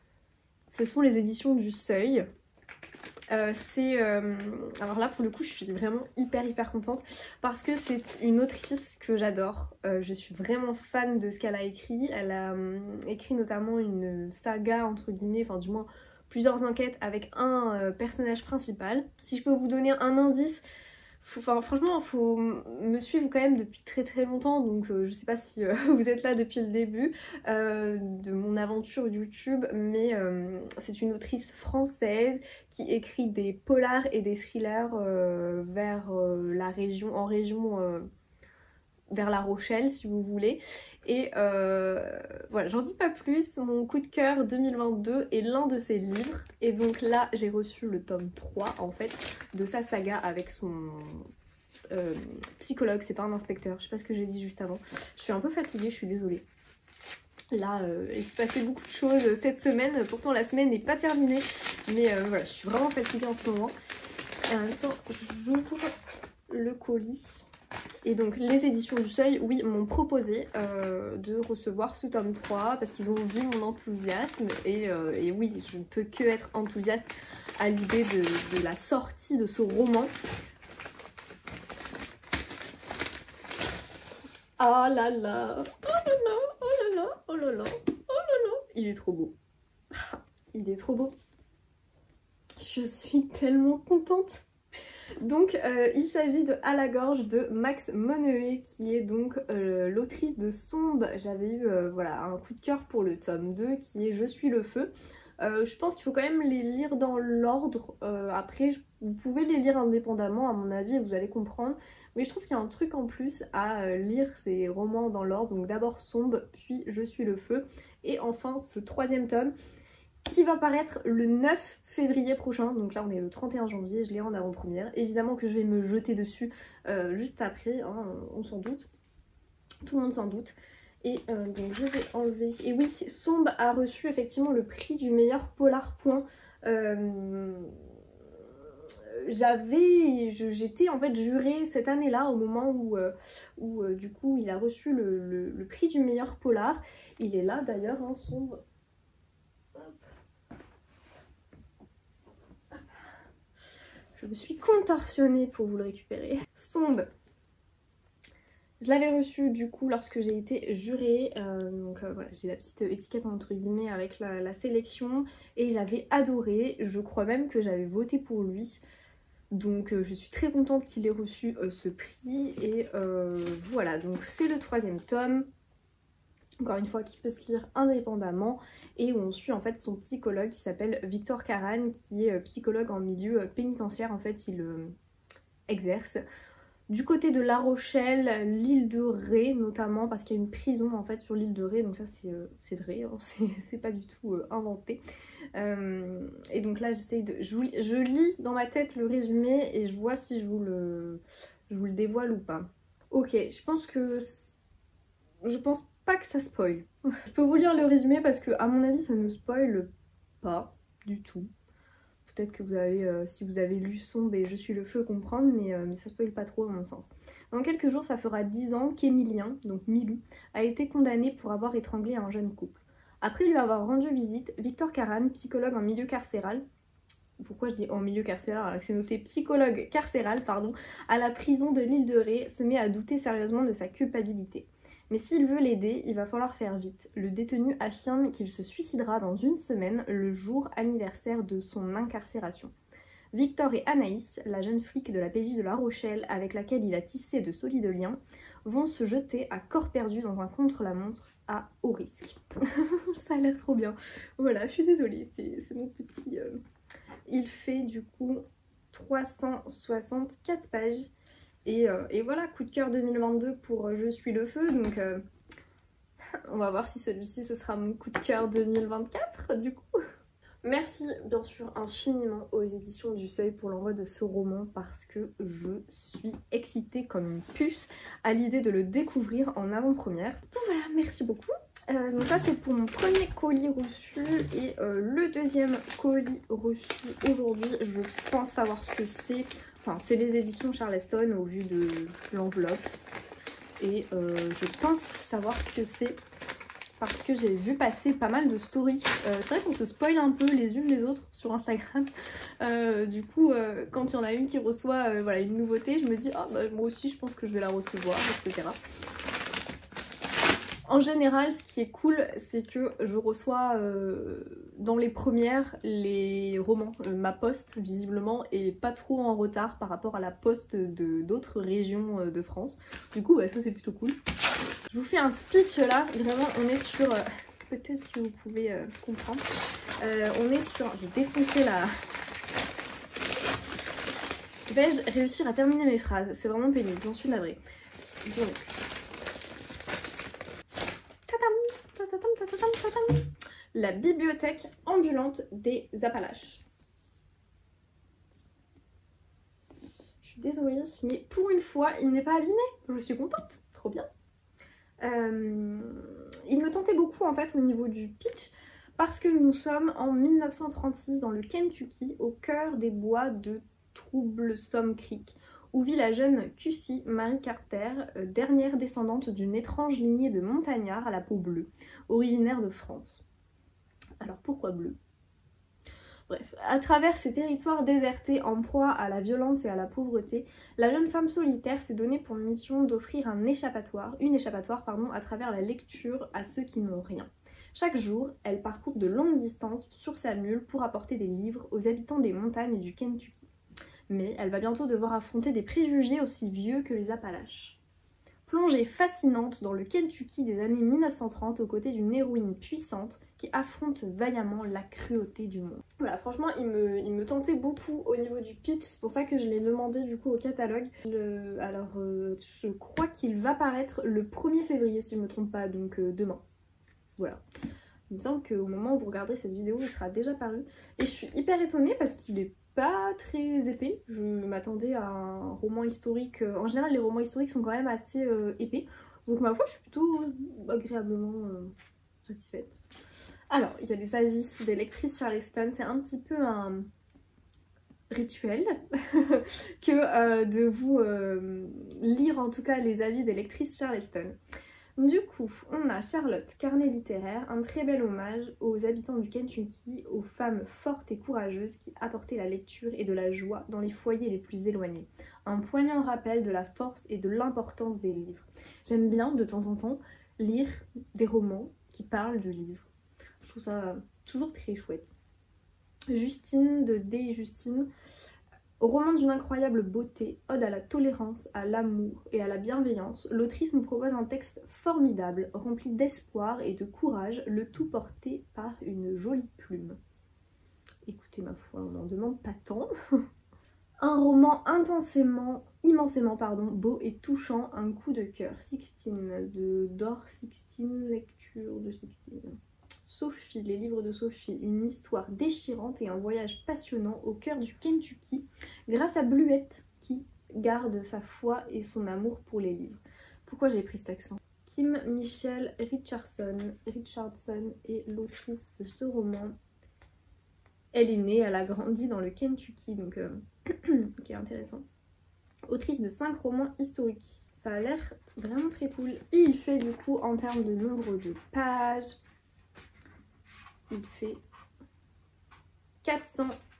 Speaker 1: Ce sont les éditions du Seuil. Euh, c'est euh... alors là pour le coup je suis vraiment hyper hyper contente parce que c'est une autrice que j'adore. Euh, je suis vraiment fan de ce qu'elle a écrit. Elle a euh, écrit notamment une saga entre guillemets, enfin du moins plusieurs enquêtes avec un euh, personnage principal. Si je peux vous donner un indice, faut, enfin, franchement il faut me suivre quand même depuis très très longtemps, donc euh, je sais pas si euh, vous êtes là depuis le début euh, de mon aventure YouTube, mais euh, c'est une autrice française qui écrit des polars et des thrillers euh, vers euh, la région, en région euh, vers La Rochelle si vous voulez. Et euh, voilà, j'en dis pas plus. Mon coup de cœur deux mille vingt-deux est l'un de ses livres. Et donc là, j'ai reçu le tome trois en fait de sa saga avec son euh, psychologue. C'est pas un inspecteur, je sais pas ce que j'ai dit juste avant. Je suis un peu fatiguée, je suis désolée. Là, euh, il s'est passé beaucoup de choses cette semaine. Pourtant, la semaine n'est pas terminée. Mais euh, voilà, je suis vraiment fatiguée en ce moment. Et en même temps, j'ouvre le colis. Et donc les éditions du Seuil, oui, m'ont proposé euh, de recevoir ce tome trois parce qu'ils ont vu mon enthousiasme et, euh, et oui, je ne peux que être enthousiaste à l'idée de, de la sortie de ce roman. Oh là là, oh là là, oh là là, oh là là, oh là là, il est trop beau, il est trop beau, je suis tellement contente. Donc euh, il s'agit de À la gorge de Max Moneuet qui est donc euh, l'autrice de Sombre. J'avais eu euh, voilà, un coup de cœur pour le tome deux qui est Je suis le feu. Euh, je pense qu'il faut quand même les lire dans l'ordre. Euh, après je, vous pouvez les lire indépendamment à mon avis et vous allez comprendre. Mais je trouve qu'il y a un truc en plus à euh, lire ces romans dans l'ordre. Donc d'abord Sombre, puis Je suis le feu. Et enfin ce troisième tome qui va paraître le neuf février prochain, donc là on est le trente et un janvier, je l'ai en avant-première. Évidemment que je vais me jeter dessus euh, juste après, hein, on s'en doute, tout le monde s'en doute. Et euh, donc je vais enlever, et oui, Sombre a reçu effectivement le prix du meilleur polar point. Euh... J'avais, j'étais en fait jurée cette année-là au moment où, euh, où euh, du coup il a reçu le, le, le prix du meilleur polar. Il est là d'ailleurs, hein, Sombre. Je me suis contorsionnée pour vous le récupérer. Sombre, je l'avais reçu du coup lorsque j'ai été jurée, euh, donc euh, voilà, j'ai la petite étiquette entre guillemets avec la, la sélection et j'avais adoré, je crois même que j'avais voté pour lui. Donc euh, je suis très contente qu'il ait reçu euh, ce prix et euh, voilà, donc c'est le troisième tome. Encore une fois, qui peut se lire indépendamment et où on suit en fait son psychologue qui s'appelle Victor Karan, qui est psychologue en milieu pénitentiaire. En fait, il euh, exerce du côté de La Rochelle, l'île de Ré notamment, parce qu'il y a une prison en fait sur l'île de Ré, donc ça c'est euh, c'est vrai, hein, c'est pas du tout euh, inventé. Euh, et donc là j'essaye de... Je, vous, je lis dans ma tête le résumé et je vois si je vous le, je vous le dévoile ou pas. Ok, je pense que... Je pense pas que ça spoil. Je peux vous lire le résumé parce que à mon avis ça ne spoil pas du tout. Peut-être que vous avez, euh, si vous avez lu Sombre et Je suis le feu, comprendre, mais, euh, mais ça spoil pas trop à mon sens. Dans quelques jours, ça fera dix ans qu'Emilien, donc Milou, a été condamné pour avoir étranglé un jeune couple. Après lui avoir rendu visite, Victor Karan, psychologue en milieu carcéral, pourquoi je dis en milieu carcéral alors que c'est noté psychologue carcéral, pardon, à la prison de l'île de Ré, se met à douter sérieusement de sa culpabilité. Mais s'il veut l'aider, il va falloir faire vite. Le détenu affirme qu'il se suicidera dans une semaine, le jour anniversaire de son incarcération. Victor et Anaïs, la jeune flic de la P J de La Rochelle avec laquelle il a tissé de solides liens, vont se jeter à corps perdu dans un contre-la-montre à haut risque. Ça a l'air trop bien. Voilà, je suis désolée, c'est mon petit... Euh... Il fait du coup trois cent soixante-quatre pages. Et, euh, et voilà, coup de cœur deux mille vingt-deux pour euh, Je suis le feu. Donc euh, on va voir si celui-ci ce sera mon coup de cœur deux mille vingt-quatre du coup. Merci bien sûr infiniment aux éditions du Seuil pour l'envoi de ce roman parce que je suis excitée comme une puce à l'idée de le découvrir en avant-première. Donc voilà, merci beaucoup. Euh, donc ça c'est pour mon premier colis reçu et euh, le deuxième colis reçu aujourd'hui, je pense savoir ce que c'est. Enfin c'est les éditions Charleston au vu de l'enveloppe et euh, je pense savoir ce que c'est parce que j'ai vu passer pas mal de stories. Euh, c'est vrai qu'on se spoil un peu les unes les autres sur Instagram. Euh, du coup euh, quand il y en a une qui reçoit euh, voilà, une nouveauté, je me dis ah bah, moi aussi je pense que je vais la recevoir, et cetera. En général, ce qui est cool, c'est que je reçois euh, dans les premières les romans. Euh, ma poste, visiblement, est pas trop en retard par rapport à la poste de d'autres régions euh, de France. Du coup, bah, ça c'est plutôt cool. Je vous fais un speech là, vraiment, on est sur... Euh, peut-être que vous pouvez euh, comprendre. Euh, on est sur... Je vais défoncer la... Vais-je réussir à terminer mes phrases? C'est vraiment pénible, j'en suis navrée. Donc... La bibliothèque ambulante des Appalaches. Je suis désolée, mais pour une fois, il n'est pas abîmé. Je suis contente, trop bien. Euh, il me tentait beaucoup en fait au niveau du pitch parce que nous sommes en mille neuf cent trente-six dans le Kentucky, au cœur des bois de Troublesome Creek, où vit la jeune Cussie Marie Carter, euh, dernière descendante d'une étrange lignée de montagnards à la peau bleue, originaire de France. Alors pourquoi bleu? Bref, à travers ces territoires désertés en proie à la violence et à la pauvreté, la jeune femme solitaire s'est donnée pour mission d'offrir un échappatoire, une échappatoire pardon, à travers la lecture à ceux qui n'ont rien. Chaque jour, elle parcourt de longues distances sur sa mule pour apporter des livres aux habitants des montagnes du Kentucky. Mais elle va bientôt devoir affronter des préjugés aussi vieux que les Appalaches. Plongée fascinante dans le Kentucky des années mille neuf cent trente aux côtés d'une héroïne puissante qui affronte vaillamment la cruauté du monde. Voilà, franchement, il me, il me tentait beaucoup au niveau du pitch, c'est pour ça que je l'ai demandé du coup au catalogue. Le, alors, euh, je crois qu'il va paraître le premier février si je ne me trompe pas, donc euh, demain. Voilà. Il me semble qu'au moment où vous regarderez cette vidéo, il sera déjà paru. Et je suis hyper étonnée parce qu'il est pas très épais. Je m'attendais à un roman historique. En général, les romans historiques sont quand même assez euh, épais. Donc ma foi, je suis plutôt agréablement euh, satisfaite. Alors, il y a des avis des lectrices Charleston. C'est un petit peu un rituel que euh, de vous euh, lire en tout cas les avis des lectrices Charleston. Du coup, on a Charlotte, carnet littéraire, un très bel hommage aux habitants du Kentucky, aux femmes fortes et courageuses qui apportaient la lecture et de la joie dans les foyers les plus éloignés. Un poignant rappel de la force et de l'importance des livres. J'aime bien de temps en temps lire des romans qui parlent de livres. Je trouve ça toujours très chouette. Justine de D. Justine. Roman d'une incroyable beauté, ode à la tolérance, à l'amour et à la bienveillance, l'autrice nous propose un texte formidable, rempli d'espoir et de courage, le tout porté par une jolie plume. Écoutez, ma foi, on n'en demande pas tant. Un roman intensément, immensément pardon, beau et touchant, un coup de cœur. Sixtine, de Dor Sixtine, lecture de Sixtine. Sophie, les livres de Sophie, une histoire déchirante et un voyage passionnant au cœur du Kentucky grâce à Bluette qui garde sa foi et son amour pour les livres. Pourquoi j'ai pris cet accent? Kim Michelle Richardson, Richardson est l'autrice de ce roman. Elle est née, elle a grandi dans le Kentucky, donc euh, ok, intéressant. Autrice de cinq romans historiques. Ça a l'air vraiment très cool. Et il fait du coup en termes de nombre de pages, il fait quatre cent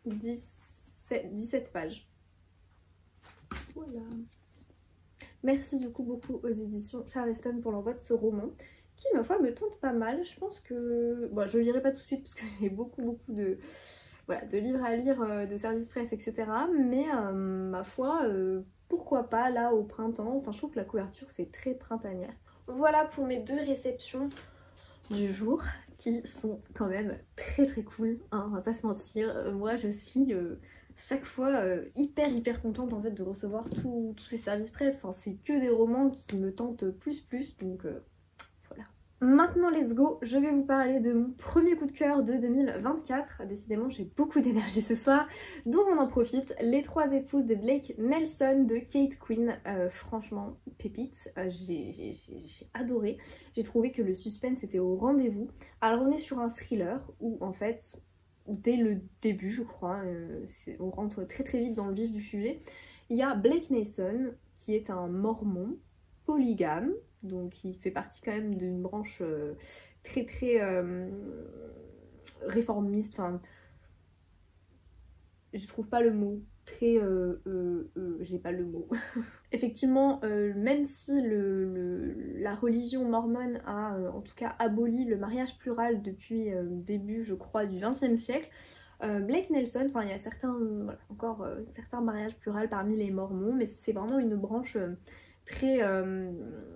Speaker 1: dix-sept, dix-sept pages. Voilà. Merci du coup beaucoup aux éditions Charleston pour l'envoi de ce roman qui ma foi me tente pas mal. Je pense que... Bon, je le lirai pas tout de suite parce que j'ai beaucoup beaucoup de... Voilà, de livres à lire, euh, de service presse, et cetera. Mais euh, ma foi, euh, pourquoi pas là au printemps. Enfin, je trouve que la couverture fait très printanière. Voilà pour mes deux réceptions du jour qui sont quand même très très cool, hein, on va pas se mentir. Euh, moi je suis euh, chaque fois euh, hyper hyper contente en fait de recevoir tous ces services presse. Enfin, c'est que des romans qui me tentent plus plus, donc euh, voilà. Maintenant let's go, je vais vous parler de mon premier coup de cœur de deux mille vingt-quatre. Décidément j'ai beaucoup d'énergie ce soir, donc on en profite. Les trois épouses de Blake Nelson de Kate Quinn. Euh, franchement, pépite, euh, j'ai adoré. J'ai trouvé que le suspense était au rendez-vous. Alors on est sur un thriller où en fait, dès le début je crois, euh, on rentre très très vite dans le vif du sujet. Il y a Blake Nelson qui est un mormon polygame, donc qui fait partie quand même d'une branche euh, très très euh, réformiste, enfin je trouve pas le mot, très euh, euh, euh, j'ai pas le mot. Effectivement, euh, même si le, le, la religion mormone a euh, en tout cas aboli le mariage plural depuis le euh, début je crois du vingtième siècle, euh, Blake Nelson, enfin il y a certains, voilà, encore euh, certains mariages plurals parmi les mormons, mais c'est vraiment une branche euh, très... Euh,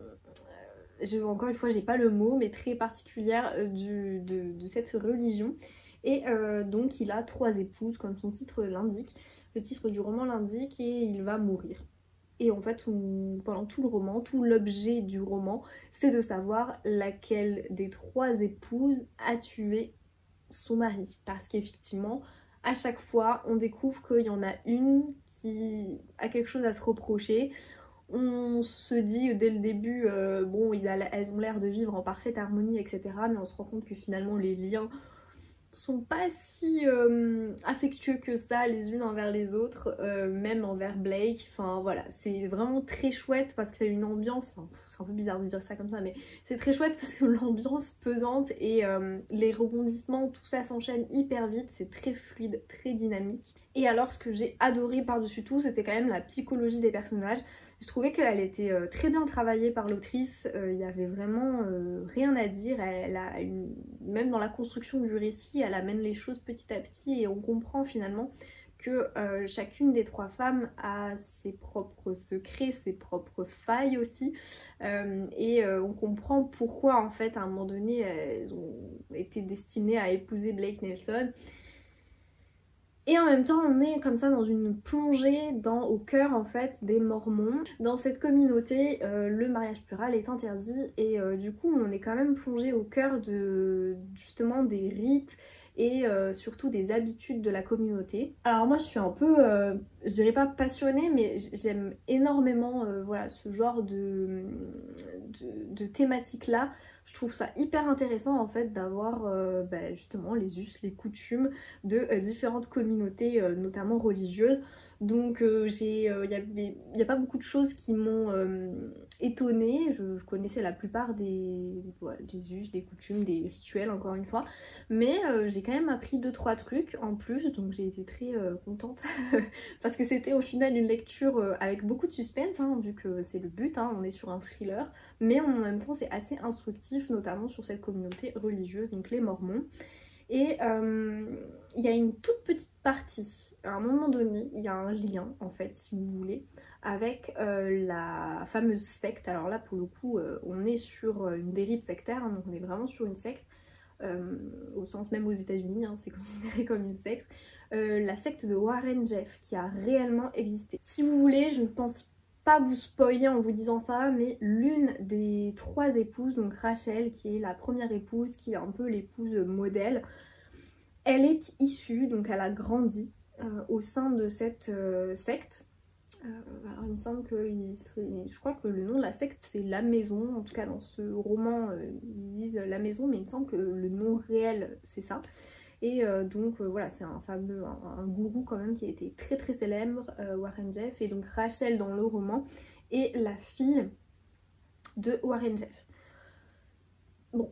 Speaker 1: je, encore une fois j'ai pas le mot, mais très particulière euh, du, de, de cette religion. Et euh, donc il a trois épouses comme son titre l'indique, le titre du roman l'indique, et il va mourir. Et en fait on, pendant tout le roman, tout l'objet du roman c'est de savoir laquelle des trois épouses a tué son mari, parce qu'effectivement à chaque fois on découvre qu'il y en a une qui a quelque chose à se reprocher. On se dit dès le début, euh, bon, ils a, elles ont l'air de vivre en parfaite harmonie, et cetera. Mais on se rend compte que finalement les liens sont pas si euh, affectueux que ça les unes envers les autres, euh, même envers Blake. Enfin voilà, c'est vraiment très chouette parce que c'est une ambiance, enfin, c'est un peu bizarre de dire ça comme ça, mais c'est très chouette parce que l'ambiance pesante et euh, les rebondissements, tout ça s'enchaîne hyper vite, c'est très fluide, très dynamique. Et alors ce que j'ai adoré par-dessus tout, c'était quand même la psychologie des personnages. Je trouvais qu'elle était euh, très bien travaillée par l'autrice, il euh, n'y avait vraiment euh, rien à dire, elle, elle a une... même dans la construction du récit, elle amène les choses petit à petit et on comprend finalement que euh, chacune des trois femmes a ses propres secrets, ses propres failles aussi, euh, et euh, on comprend pourquoi en fait à un moment donné elles ont été destinées à épouser Blake Nelson. Et en même temps on est comme ça dans une plongée dans, au cœur en fait des mormons. Dans cette communauté euh, le mariage plural est interdit et euh, du coup on est quand même plongé au cœur de justement des rites et euh, surtout des habitudes de la communauté. Alors moi je suis un peu, euh, je dirais pas passionnée, mais j'aime énormément euh, voilà, ce genre de, de, de thématique là. Je trouve ça hyper intéressant en fait d'avoir euh, bah, justement les us, les coutumes de euh, différentes communautés, euh, notamment religieuses. Donc euh, j'ai, il euh, n'y a, a pas beaucoup de choses qui m'ont euh, étonnée. Je, je connaissais la plupart des, ouais, des us, des coutumes, des rituels encore une fois. Mais euh, j'ai quand même appris deux trois trucs en plus, donc j'ai été très euh, contente. Parce que c'était au final une lecture euh, avec beaucoup de suspense, hein, vu que c'est le but, hein, on est sur un thriller. Mais en même temps c'est assez instructif, notamment sur cette communauté religieuse, donc les mormons. Et euh, il y a une toute petite partie, à un moment donné, il y a un lien en fait, si vous voulez, avec euh, la fameuse secte. Alors là pour le coup euh, on est sur une dérive sectaire, hein, donc on est vraiment sur une secte, euh, au sens même aux États-Unis, hein, c'est considéré comme une secte. Euh, la secte de Warren Jeffs qui a réellement existé. Si vous voulez, je ne pense pas vous spoiler en vous disant ça, mais l'une des trois épouses, donc Rachel qui est la première épouse, qui est un peu l'épouse modèle, elle est issue, donc elle a grandi euh, au sein de cette euh, secte. Euh, alors il me semble que il, je crois que le nom de la secte c'est La Maison, en tout cas dans ce roman euh, ils disent La Maison, mais il me semble que le nom réel c'est ça. Et euh, donc euh, voilà, c'est un fameux, un, un gourou quand même qui a été très très célèbre, euh, Warren Jeffs. Et donc Rachel dans le roman est la fille de Warren Jeffs. Bon,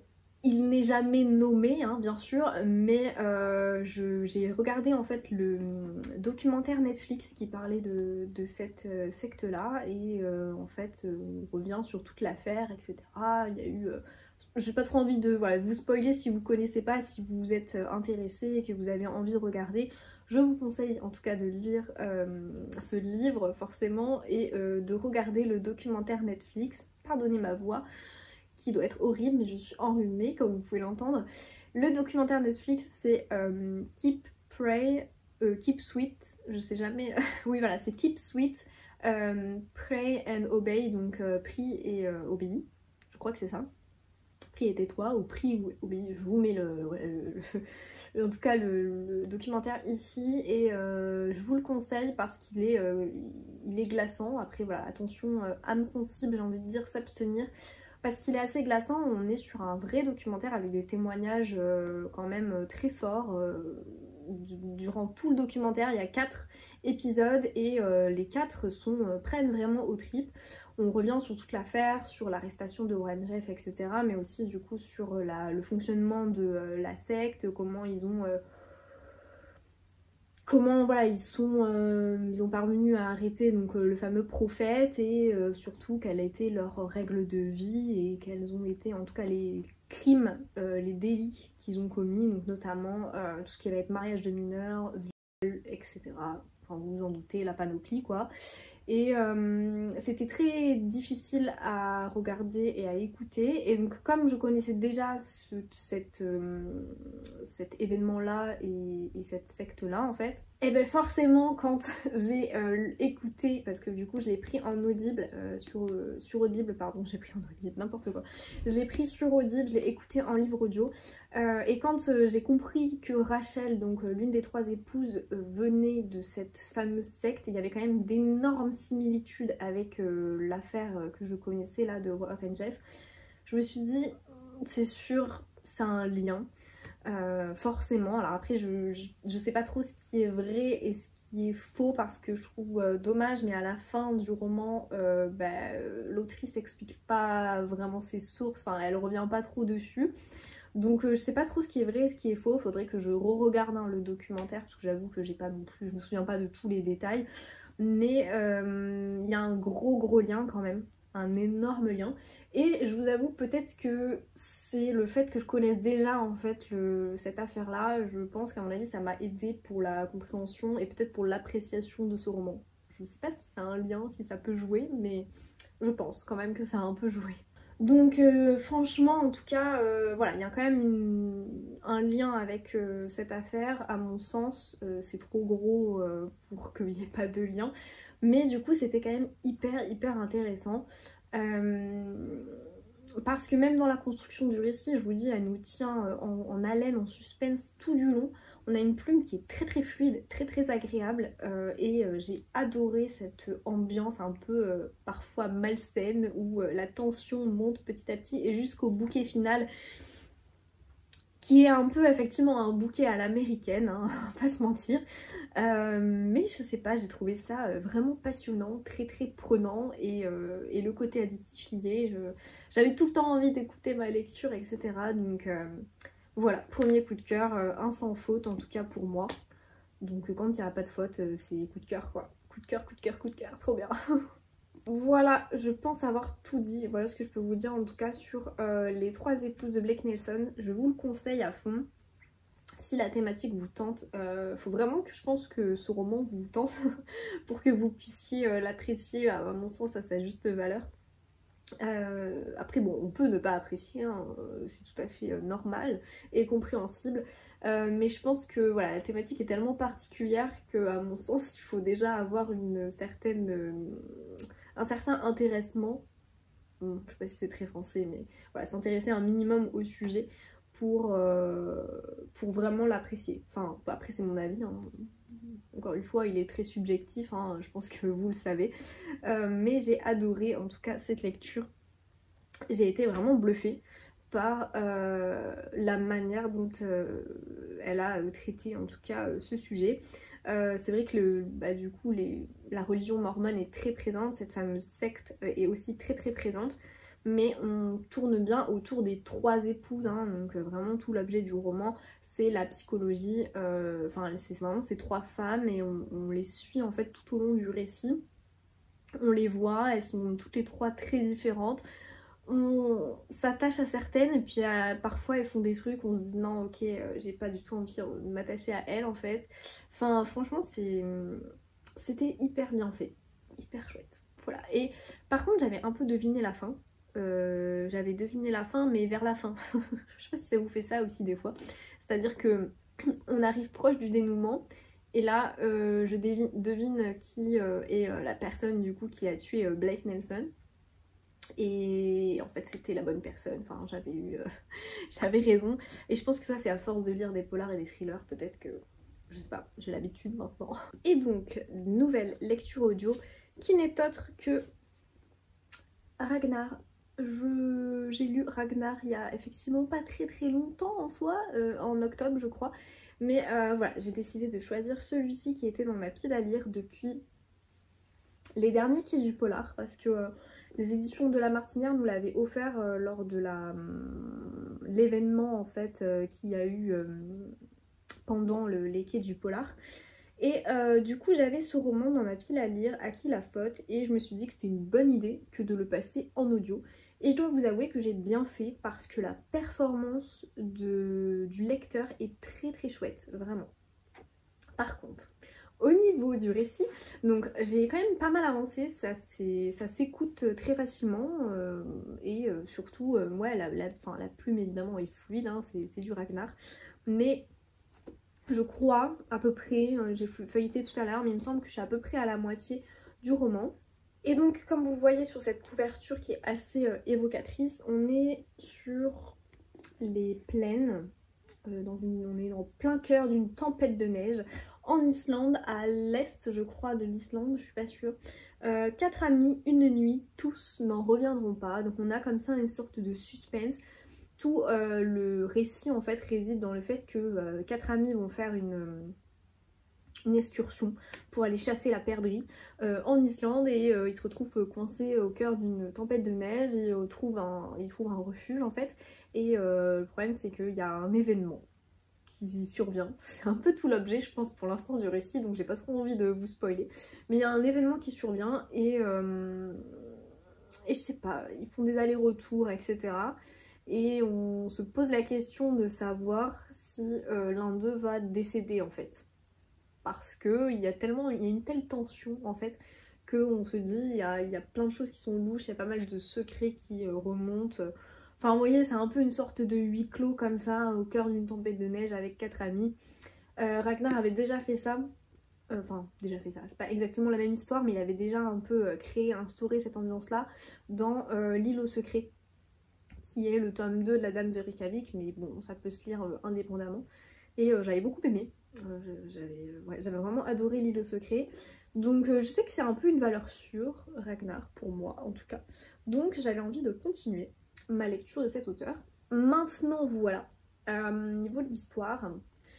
Speaker 1: il n'est jamais nommé, hein, bien sûr, mais euh, j'ai regardé en fait le documentaire Netflix qui parlait de, de cette euh, secte-là, et euh, en fait on revient sur toute l'affaire, et cetera. Il y a eu... Euh, j'ai pas trop envie de voilà, vous spoiler si vous connaissez pas, si vous êtes intéressé et que vous avez envie de regarder. Je vous conseille en tout cas de lire euh, ce livre forcément, et euh, de regarder le documentaire Netflix. Pardonnez ma voix qui doit être horrible, mais je suis enrhumée comme vous pouvez l'entendre. Le documentaire Netflix c'est euh, Keep Pray, euh, Keep Sweet, je sais jamais, oui voilà c'est Keep Sweet, euh, Pray and Obey, donc euh, prie et euh, obéis, je crois que c'est ça. Prie et tais-toi, ou prie ou obéis, je vous mets le, ouais, le, le en tout cas le, le documentaire ici, et euh, je vous le conseille parce qu'il est, euh, il est glaçant. Après voilà, attention, euh, âme sensible, j'ai envie de dire, s'abstenir, parce qu'il est assez glaçant. On est sur un vrai documentaire avec des témoignages euh, quand même très forts. Euh, durant tout le documentaire, il y a quatre épisodes, et euh, les quatre sont, euh, prennent vraiment aux tripes. On revient sur toute l'affaire, sur l'arrestation de Warren Jeffs, et cetera. Mais aussi du coup sur la, le fonctionnement de euh, la secte, comment ils ont... Euh, comment voilà, ils sont euh, ils ont parvenu à arrêter donc euh, le fameux prophète, et euh, surtout quelles étaient leurs règles de vie, et quels ont été en tout cas les crimes, euh, les délits qu'ils ont commis, donc notamment euh, tout ce qui va être mariage de mineurs, viol, et cetera. Enfin vous vous en doutez, la panoplie quoi. Et euh, c'était très difficile à regarder et à écouter, et donc comme je connaissais déjà ce, cette, euh, cet événement là et, et cette secte là en fait, et bien forcément quand j'ai euh, écouté, parce que du coup je l'ai pris en audible, euh, sur, euh, sur audible pardon, j'ai pris en audible, n'importe quoi, je l'ai pris sur audible, je l'ai écouté en livre audio. Euh, et quand euh, j'ai compris que Rachel, donc euh, l'une des trois épouses, euh, venait de cette fameuse secte, il y avait quand même d'énormes similitudes avec euh, l'affaire euh, que je connaissais là de Warren Jeffs, je me suis dit c'est sûr, c'est un lien, euh, forcément. Alors après je, je, je sais pas trop ce qui est vrai et ce qui est faux, parce que je trouve euh, dommage, mais à la fin du roman euh, bah, l'autrice explique pas vraiment ses sources, enfin elle revient pas trop dessus. Donc euh, je sais pas trop ce qui est vrai et ce qui est faux, faudrait que je re-regarde hein, le documentaire, parce que j'avoue que j'ai pas non plus, je me souviens pas de tous les détails, mais il euh, y a un gros gros lien quand même, un énorme lien, et je vous avoue peut-être que c'est le fait que je connaisse déjà en fait le, cette affaire là, je pense qu'à mon avis ça m'a aidé pour la compréhension et peut-être pour l'appréciation de ce roman. Je sais pas si c'est un lien, si ça peut jouer, mais je pense quand même que ça a un peu joué. Donc euh, franchement en tout cas euh, voilà, il y a quand même une, un lien avec euh, cette affaire à mon sens, euh, c'est trop gros euh, pour qu'il n'y ait pas de lien, mais du coup c'était quand même hyper hyper intéressant, euh, parce que même dans la construction du récit, je vous dis, elle nous tient en, en haleine, en suspense tout du long. On a une plume qui est très très fluide, très très agréable, euh, et euh, j'ai adoré cette ambiance un peu euh, parfois malsaine, où euh, la tension monte petit à petit, et jusqu'au bouquet final qui est un peu effectivement un bouquet à l'américaine, hein, on va pas se mentir, euh, mais je sais pas, j'ai trouvé ça euh, vraiment passionnant, très très prenant, et, euh, et le côté addictifié, j'avais tout le temps envie d'écouter ma lecture, et cetera. Donc euh, voilà, premier coup de cœur, euh, un sans faute en tout cas pour moi. Donc euh, quand il n'y a pas de faute, euh, c'est coup de cœur quoi. Coup de cœur, coup de cœur, coup de cœur, trop bien. Voilà, je pense avoir tout dit. Voilà ce que je peux vous dire en tout cas sur euh, les trois épouses de Blake Nelson. Je vous le conseille à fond. Si la thématique vous tente, il euh, faut vraiment que je pense que ce roman vous tente pour que vous puissiez euh, l'apprécier à mon sens à sa juste valeur. Euh, après bon, on peut ne pas apprécier, hein, c'est tout à fait euh, normal et compréhensible, euh, mais je pense que voilà, la thématique est tellement particulière que à mon sens il faut déjà avoir une certaine, euh, un certain intéressement, bon, je sais pas si c'est très français, mais voilà, s'intéresser un minimum au sujet pour, euh, pour vraiment l'apprécier. Enfin après c'est mon avis, hein. Encore une fois, il est très subjectif, hein, je pense que vous le savez. Euh, mais j'ai adoré en tout cas cette lecture. J'ai été vraiment bluffée par euh, la manière dont euh, elle a traité en tout cas euh, ce sujet. Euh, c'est vrai que le, bah, du coup les, la religion mormone est très présente, cette fameuse secte euh, est aussi très très présente. mais on tourne bien autour des trois épouses, hein, donc euh, vraiment tout l'objet du roman c'est la psychologie, euh, enfin c'est vraiment ces trois femmes et on, on les suit en fait tout au long du récit. On les voit, elles sont toutes les trois très différentes. On s'attache à certaines et puis euh, parfois elles font des trucs, on se dit non ok euh, j'ai pas du tout envie de m'attacher à elles en fait. Enfin franchement c'est c'était hyper bien fait, hyper chouette. Voilà. Et par contre j'avais un peu deviné la fin. Euh, j'avais deviné la fin mais vers la fin. Je sais pas si ça vous fait ça aussi des fois. C'est-à-dire que on arrive proche du dénouement. Et là, euh, je devine, devine qui euh, est euh, la personne du coup qui a tué euh, Blake Nelson. Et en fait, c'était la bonne personne. Enfin, j'avais eu, euh, j'avais raison. Et je pense que ça, c'est à force de lire des polars et des thrillers, peut-être que, je sais pas, j'ai l'habitude maintenant. Et donc, nouvelle lecture audio qui n'est autre que Ragnar. Je... J'ai lu Ragnar il y a effectivement pas très très longtemps en soi, euh, en octobre je crois. Mais euh, voilà, j'ai décidé de choisir celui-ci qui était dans ma pile à lire depuis les derniers quais du polar. Parce que euh, les éditions de La Martinière nous l'avaient offert euh, lors de la euh, l'événement en fait euh, qu'il y a eu euh, pendant le, les quais du polar. Et euh, du coup j'avais ce roman dans ma pile à lire, À qui la faute, et je me suis dit que c'était une bonne idée que de le passer en audio. Et je dois vous avouer que j'ai bien fait parce que la performance de, du lecteur est très très chouette, vraiment. Par contre, au niveau du récit, donc j'ai quand même pas mal avancé, ça s'écoute très facilement euh, et euh, surtout, euh, ouais, la, la, enfin, la plume évidemment est fluide, hein, c'est du Ragnar, mais je crois à peu près, euh, j'ai feuilleté tout à l'heure, mais il me semble que je suis à peu près à la moitié du roman. Et donc comme vous voyez sur cette couverture qui est assez euh, évocatrice, on est sur les plaines, euh, dans une, on est en plein cœur d'une tempête de neige en Islande, à l'est je crois de l'Islande, je suis pas sûre. Euh, quatre amis, une nuit, tous n'en reviendront pas, donc on a comme ça une sorte de suspense. Tout euh, le récit en fait réside dans le fait que euh, quatre amis vont faire une... une excursion pour aller chasser la perdrix euh, en Islande et euh, ils se retrouvent coincés au cœur d'une tempête de neige, ils euh, trouvent, un, ils trouvent un refuge en fait et euh, le problème c'est qu'il y a un événement qui survient, c'est un peu tout l'objet je pense pour l'instant du récit donc j'ai pas trop envie de vous spoiler, mais il y a un événement qui survient et, euh, et je sais pas, ils font des allers-retours etc. Et on se pose la question de savoir si euh, l'un d'eux va décéder en fait. Parce que il y a tellement, il y a une telle tension en fait qu'on se dit il y, a, il y a plein de choses qui sont louches, il y a pas mal de secrets qui euh, remontent. Enfin vous voyez c'est un peu une sorte de huis clos comme ça au cœur d'une tempête de neige avec quatre amis. Euh, Ragnar avait déjà fait ça, euh, enfin déjà fait ça, c'est pas exactement la même histoire mais il avait déjà un peu euh, créé, instauré cette ambiance là dans euh, L'île aux secrets qui est le tome deux de la Dame de Reykjavik, mais bon ça peut se lire euh, indépendamment et euh, j'avais beaucoup aimé. Euh, j'avais ouais, j'avais vraiment adoré L'île aux secrets. Donc euh, je sais que c'est un peu une valeur sûre, Ragnar, pour moi en tout cas. Donc j'avais envie de continuer ma lecture de cet auteur. Maintenant voilà, euh, niveau de l'histoire,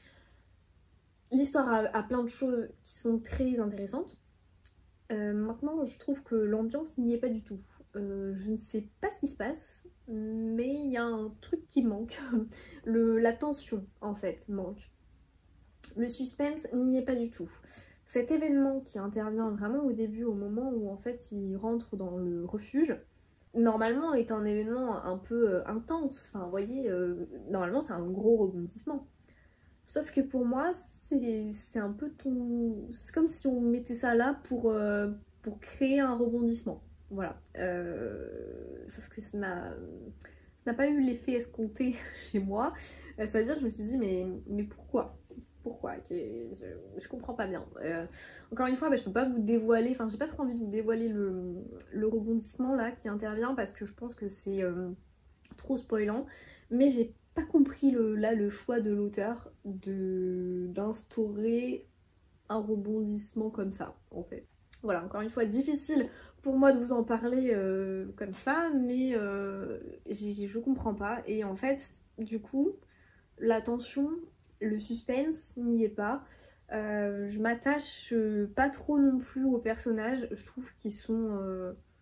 Speaker 1: l'histoire a, a plein de choses qui sont très intéressantes. Euh, maintenant je trouve que l'ambiance n'y est pas du tout. Euh, je ne sais pas ce qui se passe, mais il y a un truc qui manque. Le, la tension en fait manque. Le suspense n'y est pas du tout. Cet événement qui intervient vraiment au début, au moment où en fait il rentre dans le refuge, normalement est un événement un peu euh, intense. Enfin vous voyez, euh, normalement c'est un gros rebondissement. Sauf que pour moi c'est un peu ton... C'est comme si on mettait ça là pour, euh, pour créer un rebondissement. Voilà. Euh... Sauf que ça n'a... n'a pas eu l'effet escompté chez moi. C'est-à-dire que je me suis dit mais, mais pourquoi Pourquoi je, je comprends pas bien. Euh, encore une fois, bah, je peux pas vous dévoiler, enfin j'ai pas trop envie de vous dévoiler le, le rebondissement là qui intervient parce que je pense que c'est euh, trop spoilant. Mais j'ai pas compris le, là le choix de l'auteur de d'instaurer un rebondissement comme ça en fait. Voilà, encore une fois, difficile pour moi de vous en parler euh, comme ça, mais euh, je comprends pas. Et en fait, du coup, la tension, le suspense n'y est pas. Euh, je m'attache pas trop non plus aux personnages. Je trouve qu'ils sont... Euh,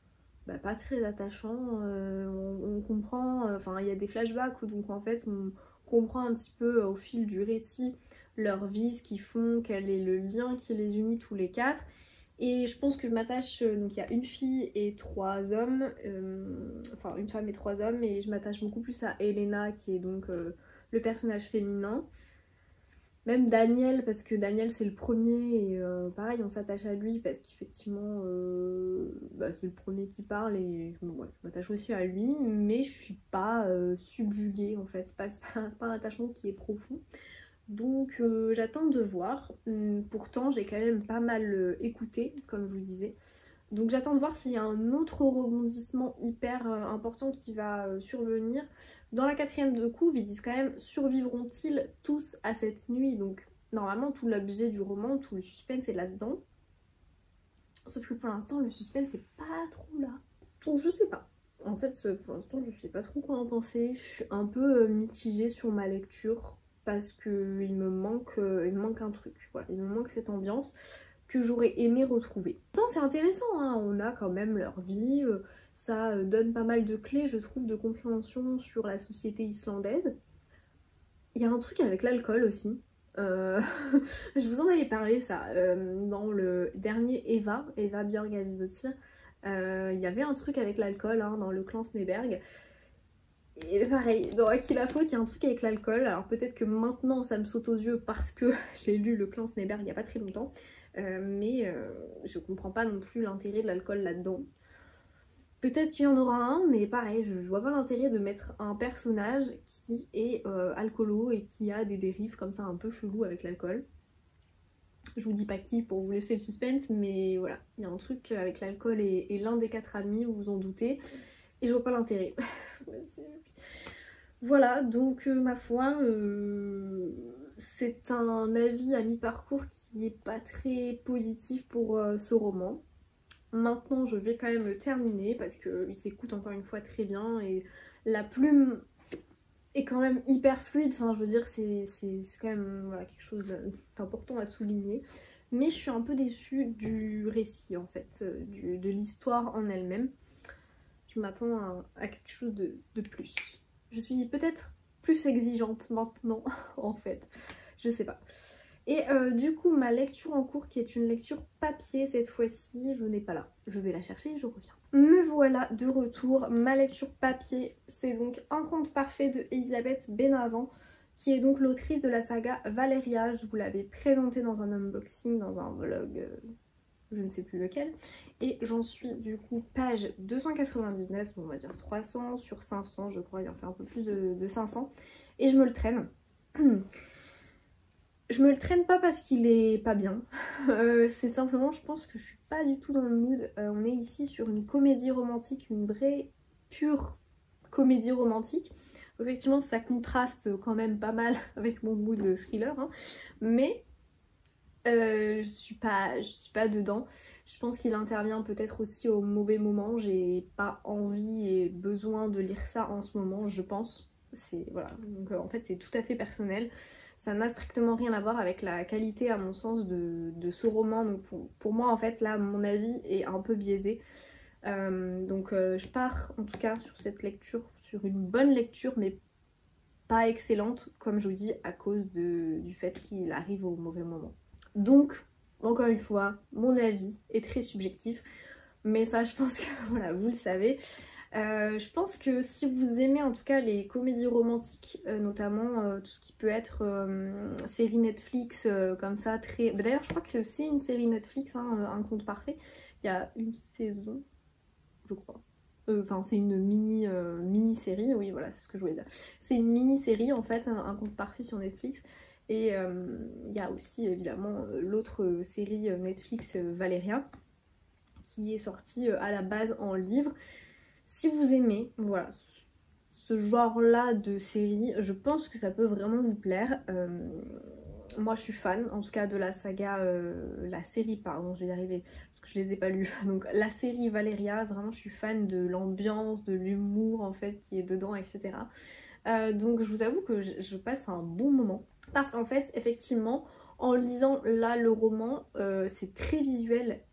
Speaker 1: bah, pas très attachant. Euh, on, on comprend, enfin il y a des flashbacks où donc en fait on comprend un petit peu au fil du récit leur vie, ce qu'ils font, quel est le lien qui les unit tous les quatre. Et je pense que je m'attache, donc il y a une fille et trois hommes, euh, enfin une femme et trois hommes, et je m'attache beaucoup plus à Elena qui est donc euh, le personnage féminin. Même Daniel, parce que Daniel c'est le premier et euh, pareil on s'attache à lui parce qu'effectivement euh, bah, c'est le premier qui parle et je, ouais, je m'attache aussi à lui, mais je suis pas euh, subjuguée en fait, c'est pas, pas, pas un attachement qui est profond. Donc euh, j'attends de voir. Hum, pourtant j'ai quand même pas mal euh, écouté comme je vous disais. Donc j'attends de voir s'il y a un autre rebondissement hyper euh, important qui va euh, survenir. Dans la quatrième de couve ils disent quand même survivront-ils tous à cette nuit. Donc normalement tout l'objet du roman, tout le suspense est là-dedans. Sauf que pour l'instant le suspense est pas trop là. Donc je sais pas. En fait pour l'instant je sais pas trop quoi en penser. Je suis un peu euh, mitigée sur ma lecture. Parce qu'il me manque, euh, il me manque un truc, voilà, il me manque cette ambiance que j'aurais aimé retrouver. Pourtant c'est intéressant, hein, on a quand même leur vie, euh, ça euh, donne pas mal de clés je trouve de compréhension sur la société islandaise. Il y a un truc avec l'alcool aussi, euh, je vous en avais parlé ça, euh, dans le dernier Eva, Eva Björgæsdóttir, euh, il y avait un truc avec l'alcool hein, dans le clan Sneberg. Et pareil, dans À qui la faute, il y a un truc avec l'alcool. Alors peut-être que maintenant ça me saute aux yeux parce que j'ai lu le clan Sneberg il n'y a pas très longtemps. Euh, mais euh, je comprends pas non plus l'intérêt de l'alcool là-dedans. Peut-être qu'il y en aura un, mais pareil, je, je vois pas l'intérêt de mettre un personnage qui est euh, alcoolo et qui a des dérives comme ça un peu chelou avec l'alcool. Je vous dis pas qui pour vous laisser le suspense, mais voilà, il y a un truc avec l'alcool et, et l'un des quatre amis, vous vous en doutez. Et je vois pas l'intérêt. Voilà, donc euh, ma foi, euh, c'est un avis à mi-parcours qui est pas très positif pour euh, ce roman. Maintenant, je vais quand même le terminer parce qu'il s'écoute encore une fois très bien et la plume est quand même hyper fluide. Enfin, je veux dire, c'est quand même voilà, quelque chose d'important à souligner. Mais je suis un peu déçue du récit en fait, euh, du, de l'histoire en elle-même. Je m'attends à, à quelque chose de, de plus. Je suis peut-être plus exigeante maintenant en fait, je sais pas. Et euh, du coup ma lecture en cours qui est une lecture papier cette fois-ci, je n'ai pas là, je vais la chercher et je reviens. Me voilà de retour, ma lecture papier c'est donc Un conte parfait de Elisabeth Benavent qui est donc l'autrice de la saga Valeria. Je vous l'avais présentée dans un unboxing, dans un vlog, euh, je ne sais plus lequel. Et j'en suis du coup page deux cent quatre-vingt-dix-neuf, on va dire trois cents sur cinq cents, je crois, il en fait un peu plus de, de cinq cents. Et je me le traîne. Je me le traîne pas parce qu'il est pas bien, euh, c'est simplement je pense que je suis pas du tout dans le mood. Euh, on est ici sur une comédie romantique, une vraie pure comédie romantique. Effectivement ça contraste quand même pas mal avec mon mood de thriller, hein. Mais euh, je suis pas, je suis pas dedans. Je pense qu'il intervient peut-être aussi au mauvais moment, j'ai pas envie et besoin de lire ça en ce moment, je pense. C'est voilà, donc euh, en fait c'est tout à fait personnel. Ça n'a strictement rien à voir avec la qualité à mon sens de, de ce roman. Donc pour, pour moi en fait là mon avis est un peu biaisé. Euh, donc euh, je pars en tout cas sur cette lecture, sur une bonne lecture mais pas excellente comme je vous dis à cause de, du fait qu'il arrive au mauvais moment. Donc encore une fois mon avis est très subjectif mais ça je pense que voilà vous le savez. Euh, je pense que si vous aimez en tout cas les comédies romantiques, euh, notamment euh, tout ce qui peut être euh, série Netflix euh, comme ça, très... Bah, d'ailleurs je crois que c'est aussi une série Netflix, hein, Un conte parfait, il y a une saison, je crois. Enfin euh, c'est une mini, euh, mini série, oui voilà c'est ce que je voulais dire. C'est une mini série en fait, Un, un conte parfait sur Netflix. Et il euh, y a aussi évidemment l'autre série Netflix euh, Valeria qui est sortie euh, à la base en livre. Si vous aimez, voilà, ce genre-là de série, je pense que ça peut vraiment vous plaire. Euh, moi je suis fan, en tout cas de la saga, euh, la série, pardon, je vais y arriver, parce que je les ai pas lues. Donc la série Valeria, vraiment je suis fan de l'ambiance, de l'humour en fait qui est dedans, et cetera. Euh, donc je vous avoue que je, je passe un bon moment. Parce qu'en fait, effectivement, en lisant là le roman, euh, c'est très visuel.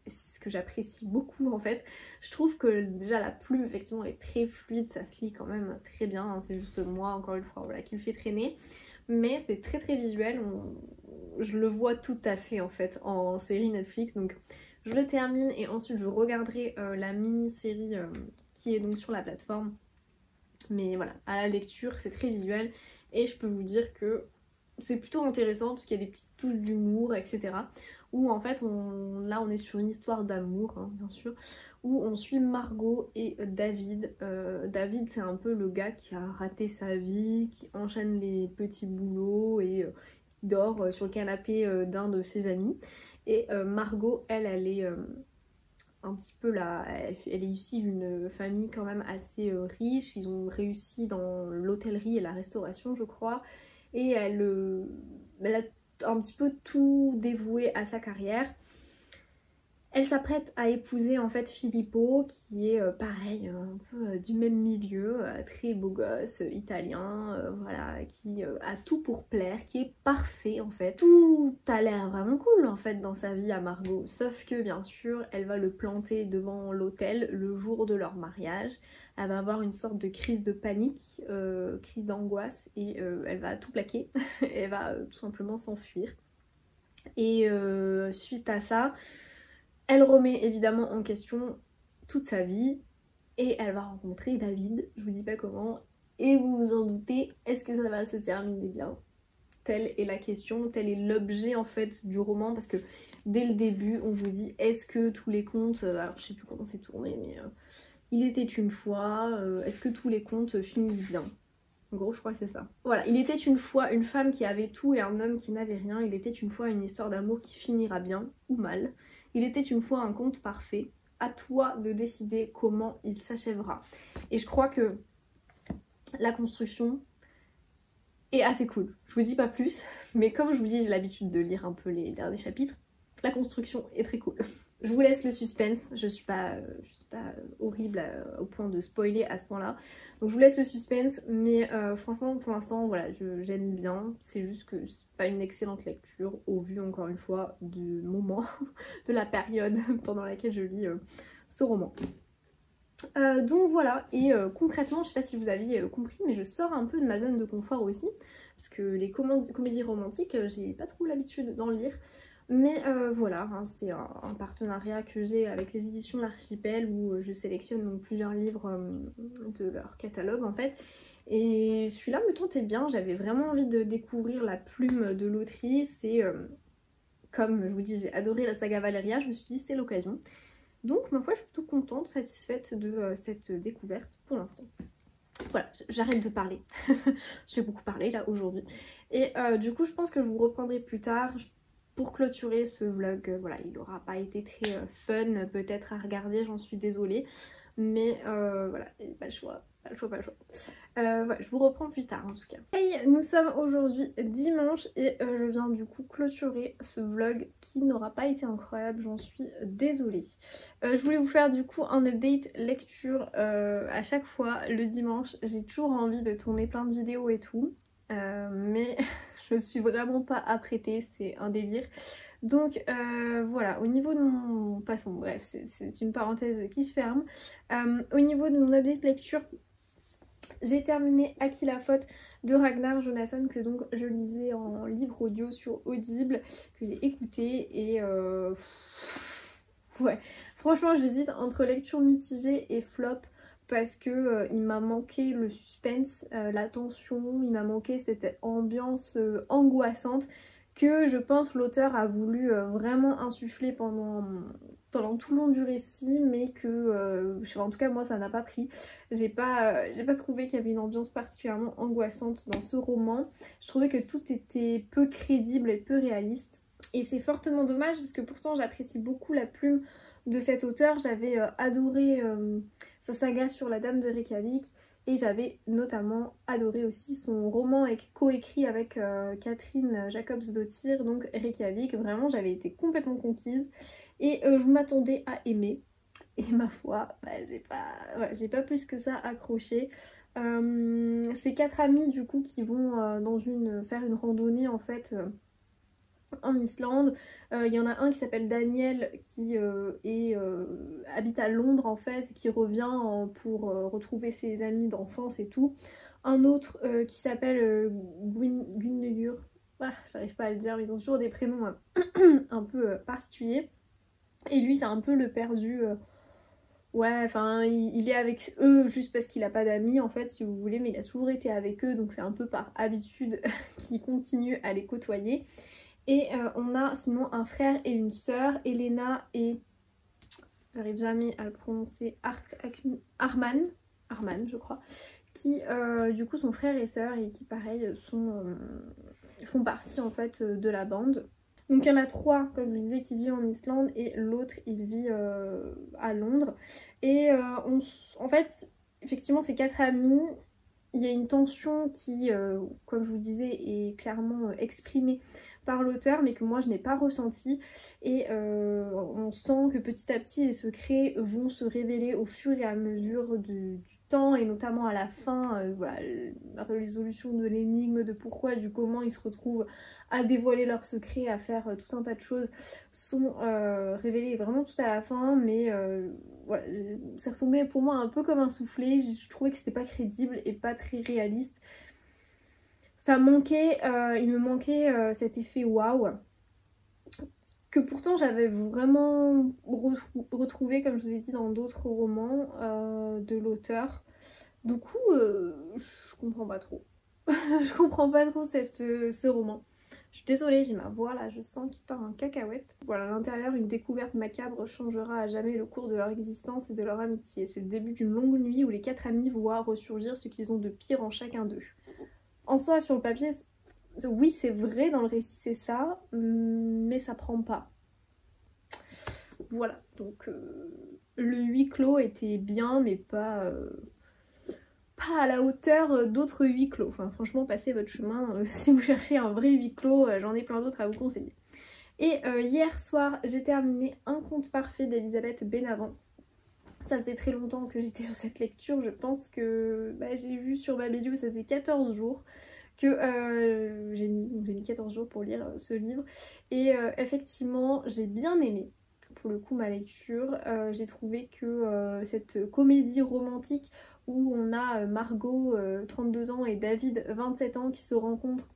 Speaker 1: que j'apprécie beaucoup en fait. Je trouve que déjà la plume effectivement est très fluide, ça se lit quand même très bien, hein. C'est juste moi encore une fois voilà, qui le fait traîner. Mais c'est très très visuel, on... je le vois tout à fait en fait en série Netflix. Donc je le termine et ensuite je regarderai euh, la mini-série euh, qui est donc sur la plateforme. Mais voilà, à la lecture c'est très visuel et je peux vous dire que c'est plutôt intéressant parce qu'il y a des petites touches d'humour, et cetera. Où en fait, on... là on est sur une histoire d'amour, hein, bien sûr, où on suit Margot et David. Euh, David c'est un peu le gars qui a raté sa vie, qui enchaîne les petits boulots et euh, qui dort euh, sur le canapé euh, d'un de ses amis. Et euh, Margot, elle, elle est... Euh, un petit peu là, elle, elle est issue d'une famille quand même assez euh, riche, ils ont réussi dans l'hôtellerie et la restauration je crois, et elle, euh, elle a un petit peu tout dévoué à sa carrière. Elle s'apprête à épouser en fait Filippo qui est euh, pareil, un peu euh, du même milieu, euh, très beau gosse, euh, italien, euh, voilà, qui euh, a tout pour plaire, qui est parfait en fait. Tout a l'air vraiment cool en fait dans sa vie à Margot, sauf que bien sûr elle va le planter devant l'hôtel le jour de leur mariage. Elle va avoir une sorte de crise de panique, euh, crise d'angoisse et euh, elle va tout plaquer, elle va euh, tout simplement s'enfuir. Et euh, suite à ça, elle remet évidemment en question toute sa vie et elle va rencontrer David, je vous dis pas comment, et vous vous en doutez, est-ce que ça va se terminer bien? Telle est la question, tel est l'objet en fait du roman, parce que dès le début on vous dit est-ce que tous les contes, alors je sais plus comment c'est tourné mais euh, il était une fois, euh, est-ce que tous les contes finissent bien? En gros je crois que c'est ça. Voilà, il était une fois une femme qui avait tout et un homme qui n'avait rien, il était une fois une histoire d'amour qui finira bien ou mal. Il était une fois un conte parfait, à toi de décider comment il s'achèvera. Et je crois que la construction est assez cool. Je vous dis pas plus, mais comme je vous dis, j'ai l'habitude de lire un peu les derniers chapitres, la construction est très cool. Je vous laisse le suspense, je suis pas, je suis pas horrible à, au point de spoiler à ce point là. Donc je vous laisse le suspense, mais euh, franchement pour l'instant voilà, j'aime bien. C'est juste que c'est pas une excellente lecture au vu encore une fois du moment, de la période pendant laquelle je lis euh, ce roman. Euh, donc voilà, et euh, concrètement, je sais pas si vous aviez euh, compris, mais je sors un peu de ma zone de confort aussi, parce que les comédies romantiques, euh, j'ai pas trop l'habitude d'en lire. Mais euh, voilà, hein, c'est un, un partenariat que j'ai avec les éditions L'Archipel où je sélectionne donc plusieurs livres euh, de leur catalogue en fait. Et celui-là me tentait bien, j'avais vraiment envie de découvrir la plume de l'autrice et euh, comme je vous dis j'ai adoré la saga Valeria, je me suis dit c'est l'occasion. Donc ma foi je suis plutôt contente, satisfaite de euh, cette découverte pour l'instant. Voilà, j'arrête de parler, j'ai beaucoup parlé là aujourd'hui. Et euh, du coup je pense que je vous reprendrai plus tard. Je Pour clôturer ce vlog, euh, voilà, il n'aura pas été très euh, fun peut-être à regarder, j'en suis désolée. Mais euh, voilà, pas le choix, pas le choix, pas le choix. Euh, voilà, je vous reprends plus tard en tout cas. Et nous sommes aujourd'hui dimanche et euh, je viens du coup clôturer ce vlog qui n'aura pas été incroyable, j'en suis désolée. Euh, je voulais vous faire du coup un update lecture euh, à chaque fois le dimanche. J'ai toujours envie de tourner plein de vidéos et tout, euh, mais... je suis vraiment pas apprêtée, c'est un délire. Donc euh, voilà, au niveau de mon... Passons, bref, c'est une parenthèse qui se ferme. Euh, au niveau de mon update lecture, j'ai terminé À qui la faute de Ragnar Jonasson, que donc je lisais en livre audio sur Audible, que j'ai écouté et... Euh... Ouais, franchement j'hésite entre lecture mitigée et flop. Parce que euh, il m'a manqué le suspense, euh, la tension, il m'a manqué cette ambiance euh, angoissante que je pense l'auteur a voulu euh, vraiment insuffler pendant, pendant tout le long du récit, mais que, euh, je sais pas, en tout cas moi ça n'a pas pris. J'ai pas, euh, j'ai pas trouvé qu'il y avait une ambiance particulièrement angoissante dans ce roman. Je trouvais que tout était peu crédible et peu réaliste. Et c'est fortement dommage parce que pourtant j'apprécie beaucoup la plume de cet auteur. J'avais euh, adoré... Euh, sa saga sur la Dame de Reykjavik et j'avais notamment adoré aussi son roman coécrit avec euh, Catherine Jacobsdottir, donc Reykjavik. Vraiment j'avais été complètement conquise et euh, je m'attendais à aimer et ma foi bah, j'ai pas, ouais, j'ai pas plus que ça accroché. Euh, c'est quatre amis du coup qui vont euh, dans une, faire une randonnée en fait euh, en Islande. Il euh, y en a un qui s'appelle Daniel qui euh, est, euh, habite à Londres en fait, qui revient en, pour euh, retrouver ses amis d'enfance et tout. Un autre euh, qui s'appelle euh, Gunnlaugur, ah, j'arrive pas à le dire, ils ont toujours des prénoms euh, un peu euh, particuliers. Et lui c'est un peu le perdu... Euh, Ouais, enfin, il, il est avec eux juste parce qu'il a pas d'amis en fait, si vous voulez, mais il a toujours été avec eux, donc c'est un peu par habitude qu'il continue à les côtoyer. Et euh, on a sinon un frère et une sœur, Elena et... j'arrive jamais à le prononcer, Ar Arman, Arman je crois, qui euh, du coup sont frères et sœurs et qui pareil sont, euh, font partie en fait de la bande. Donc il y en a trois, comme je vous disais, qui vivent en Islande et l'autre il vit euh, à Londres. Et euh, on, en fait, effectivement ces quatre amis, il y a une tension qui, euh, comme je vous disais, est clairement exprimée par l'auteur, mais que moi je n'ai pas ressenti. Et euh, on sent que petit à petit les secrets vont se révéler au fur et à mesure du, du temps, et notamment à la fin, euh, voilà, la résolution de l'énigme, de pourquoi, du comment ils se retrouvent à dévoiler leurs secrets, à faire euh, tout un tas de choses, sont euh, révélés vraiment tout à la fin, mais euh, voilà, ça ressemblait pour moi un peu comme un soufflé. Je trouvais que c'était pas crédible et pas très réaliste. Ça manquait, euh, il me manquait euh, cet effet waouh, que pourtant j'avais vraiment retrou retrouvé, comme je vous ai dit, dans d'autres romans euh, de l'auteur. Du coup, euh, je comprends pas trop. Je comprends pas trop cette, euh, ce roman. Je suis désolée, j'ai ma voix là, je sens qu'il part en cacahuète. Voilà, à l'intérieur, une découverte macabre changera à jamais le cours de leur existence et de leur amitié. C'est le début d'une longue nuit où les quatre amis voient ressurgir ce qu'ils ont de pire en chacun d'eux. En soi, sur le papier, oui, c'est vrai, dans le récit, c'est ça, mais ça prend pas. Voilà, donc euh, le huis clos était bien, mais pas... Euh... pas à la hauteur d'autres huis clos. Enfin franchement, passez votre chemin, euh, si vous cherchez un vrai huis clos, euh, j'en ai plein d'autres à vous conseiller. Et euh, hier soir, j'ai terminé Un conte parfait d'Elisabeth Benavent. Ça faisait très longtemps que j'étais sur cette lecture, je pense que bah, j'ai vu sur Babelio, ça faisait quatorze jours que euh, j'ai mis, mis quatorze jours pour lire euh, ce livre. Et euh, effectivement, j'ai bien aimé. Pour le coup ma lecture, euh, j'ai trouvé que euh, cette comédie romantique où on a Margot euh, trente-deux ans et David vingt-sept ans qui se rencontrent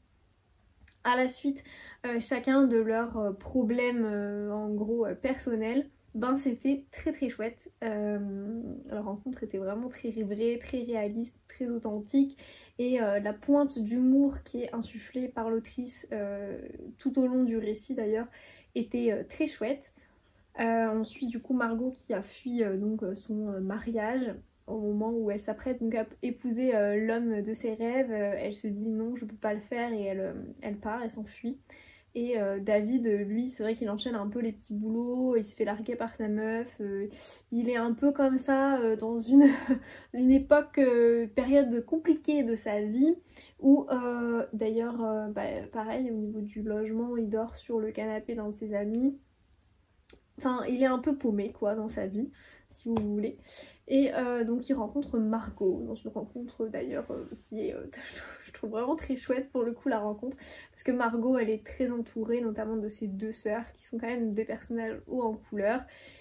Speaker 1: à la suite euh, chacun de leurs euh, problèmes euh, en gros euh, personnels, ben c'était très très chouette. Euh, la rencontre était vraiment très vraie, très réaliste, très authentique, et euh, la pointe d'humour qui est insufflée par l'autrice euh, tout au long du récit d'ailleurs était euh, très chouette. Euh, on suit du coup Margot qui a fui euh, donc son euh, mariage au moment où elle s'apprête donc à épouser euh, l'homme de ses rêves. Euh, elle se dit non, je peux pas le faire, et elle, euh, elle part, elle s'enfuit. Et euh, David, lui, c'est vrai qu'il enchaîne un peu les petits boulots, il se fait larguer par sa meuf, euh, il est un peu comme ça euh, dans une, une époque, euh, période compliquée de sa vie, où euh, d'ailleurs, euh, bah, pareil, au niveau du logement, il dort sur le canapé d'un de ses amis. Enfin, il est un peu paumé quoi dans sa vie, si vous voulez. Et euh, donc il rencontre Margot, dans une rencontre d'ailleurs euh, qui est, euh, je trouve vraiment très chouette pour le coup la rencontre. Parce que Margot, elle est très entourée notamment de ses deux sœurs, qui sont quand même des personnages hauts en couleur.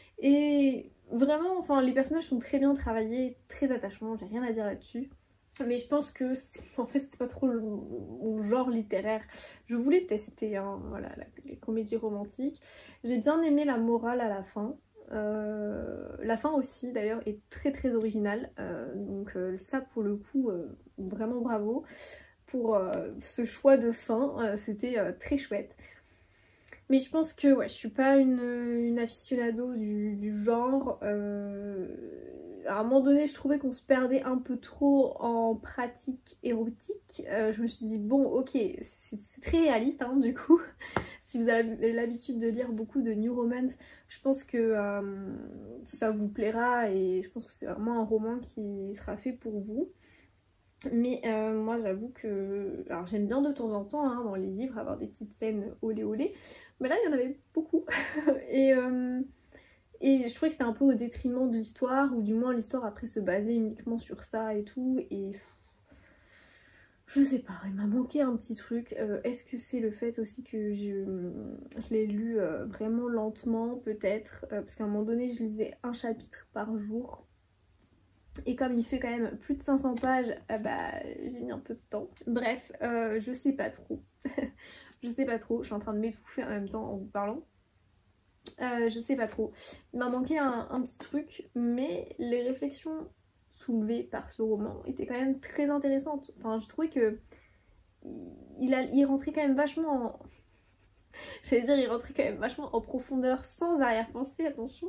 Speaker 1: Et vraiment, enfin les personnages sont très bien travaillés, très attachants, j'ai rien à dire là-dessus. Mais je pense que en fait c'est pas trop mon genre littéraire. Je voulais tester hein, voilà, la, les comédies romantiques. J'ai bien aimé la morale à la fin. Euh, la fin aussi d'ailleurs est très très originale. Euh, donc euh, ça pour le coup euh, vraiment bravo pour euh, ce choix de fin. Euh, C'était euh, très chouette. Mais je pense que ouais, je suis pas une, une aficionado du, du genre. Euh, à un moment donné, je trouvais qu'on se perdait un peu trop en pratique érotique. Euh, je me suis dit, bon, ok, c'est très réaliste hein, du coup. Si vous avez l'habitude de lire beaucoup de New Romance, je pense que euh, ça vous plaira, et je pense que c'est vraiment un roman qui sera fait pour vous. Mais euh, moi j'avoue que... Alors j'aime bien de temps en temps hein, dans les livres avoir des petites scènes olé olé, mais là il y en avait beaucoup. et, euh, et je trouvais que c'était un peu au détriment de l'histoire, ou du moins l'histoire après se basait uniquement sur ça et tout. Et Je sais pas, il m'a manqué un petit truc. Euh, Est-ce que c'est le fait aussi que je, je l'ai lu euh, vraiment lentement peut-être, euh, parce qu'à un moment donné je lisais un chapitre par jour. Et comme il fait quand même plus de cinq cents pages, euh, bah j'ai mis un peu de temps. Bref, euh, je sais pas trop. Je sais pas trop, je suis en train de m'étouffer en même temps en vous parlant. Euh, je sais pas trop. Il m'a manqué un, un petit truc, mais les réflexions soulevées par ce roman étaient quand même très intéressantes. Enfin, je trouvais que il, a, il rentrait quand même vachement en... J'allais dire, il rentrait quand même vachement en profondeur sans arrière-pensée, attention.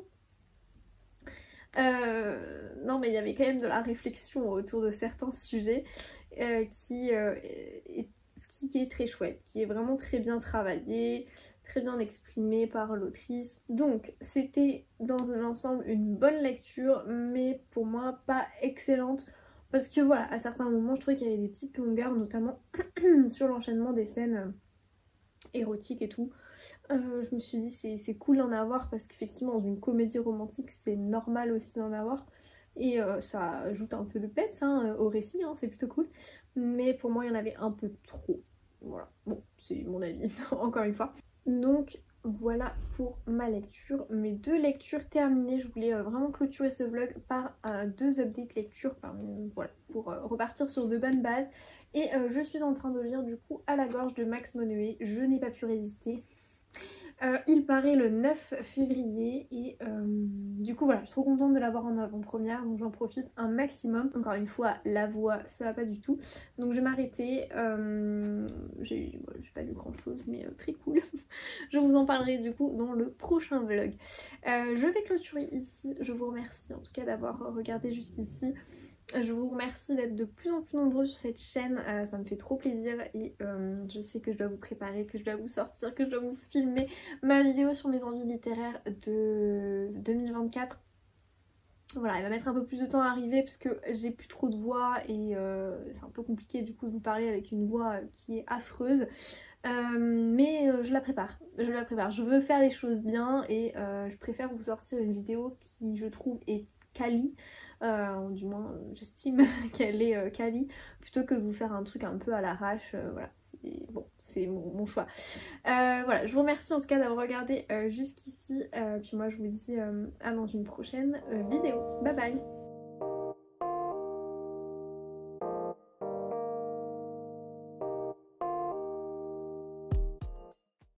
Speaker 1: Euh, non mais il y avait quand même de la réflexion autour de certains sujets euh, qui, euh, est, qui est très chouette, qui est vraiment très bien travaillé, très bien exprimé par l'autrice. Donc c'était dans l'ensemble une bonne lecture, mais pour moi pas excellente, parce que voilà, à certains moments je trouvais qu'il y avait des petites longueurs, notamment sur l'enchaînement des scènes érotiques et tout. Euh, je me suis dit c'est cool d'en avoir, parce qu'effectivement dans une comédie romantique c'est normal aussi d'en avoir, et euh, ça ajoute un peu de peps hein, au récit, hein, c'est plutôt cool, mais pour moi il y en avait un peu trop. Voilà, bon c'est mon avis encore une fois. Donc voilà pour ma lecture, mes deux lectures terminées. Je voulais euh, vraiment clôturer ce vlog par euh, deux updates lectures, par, euh, voilà, pour euh, repartir sur de bonnes bases. Et euh, je suis en train de lire du coup À la gorge de Max Moneuil, je n'ai pas pu résister. Euh, il paraît le neuf février et euh, du coup voilà, je suis trop contente de l'avoir en avant-première, donc j'en profite un maximum. Encore une fois, la voix ça va pas du tout, donc je vais m'arrêter. Euh, j'ai bon, pas lu grand chose, mais euh, très cool. Je vous en parlerai du coup dans le prochain vlog. Euh, je vais clôturer ici, je vous remercie en tout cas d'avoir regardé jusqu'ici. Je vous remercie d'être de plus en plus nombreux sur cette chaîne, euh, ça me fait trop plaisir, et euh, je sais que je dois vous préparer, que je dois vous sortir, que je dois vous filmer ma vidéo sur mes envies littéraires de deux mille vingt-quatre. Voilà, il va mettre un peu plus de temps à arriver parce que j'ai plus trop de voix et euh, c'est un peu compliqué du coup de vous parler avec une voix qui est affreuse. Euh, mais euh, je la prépare, je la prépare, je veux faire les choses bien, et euh, je préfère vous sortir une vidéo qui je trouve est quali. Euh, du moins j'estime qu'elle est euh, quali, plutôt que de vous faire un truc un peu à l'arrache. Euh, voilà, c'est bon, c'est mon, mon choix. Euh, voilà, je vous remercie en tout cas d'avoir regardé euh, jusqu'ici, euh, puis moi je vous dis euh, à dans une prochaine euh, vidéo. Bye bye.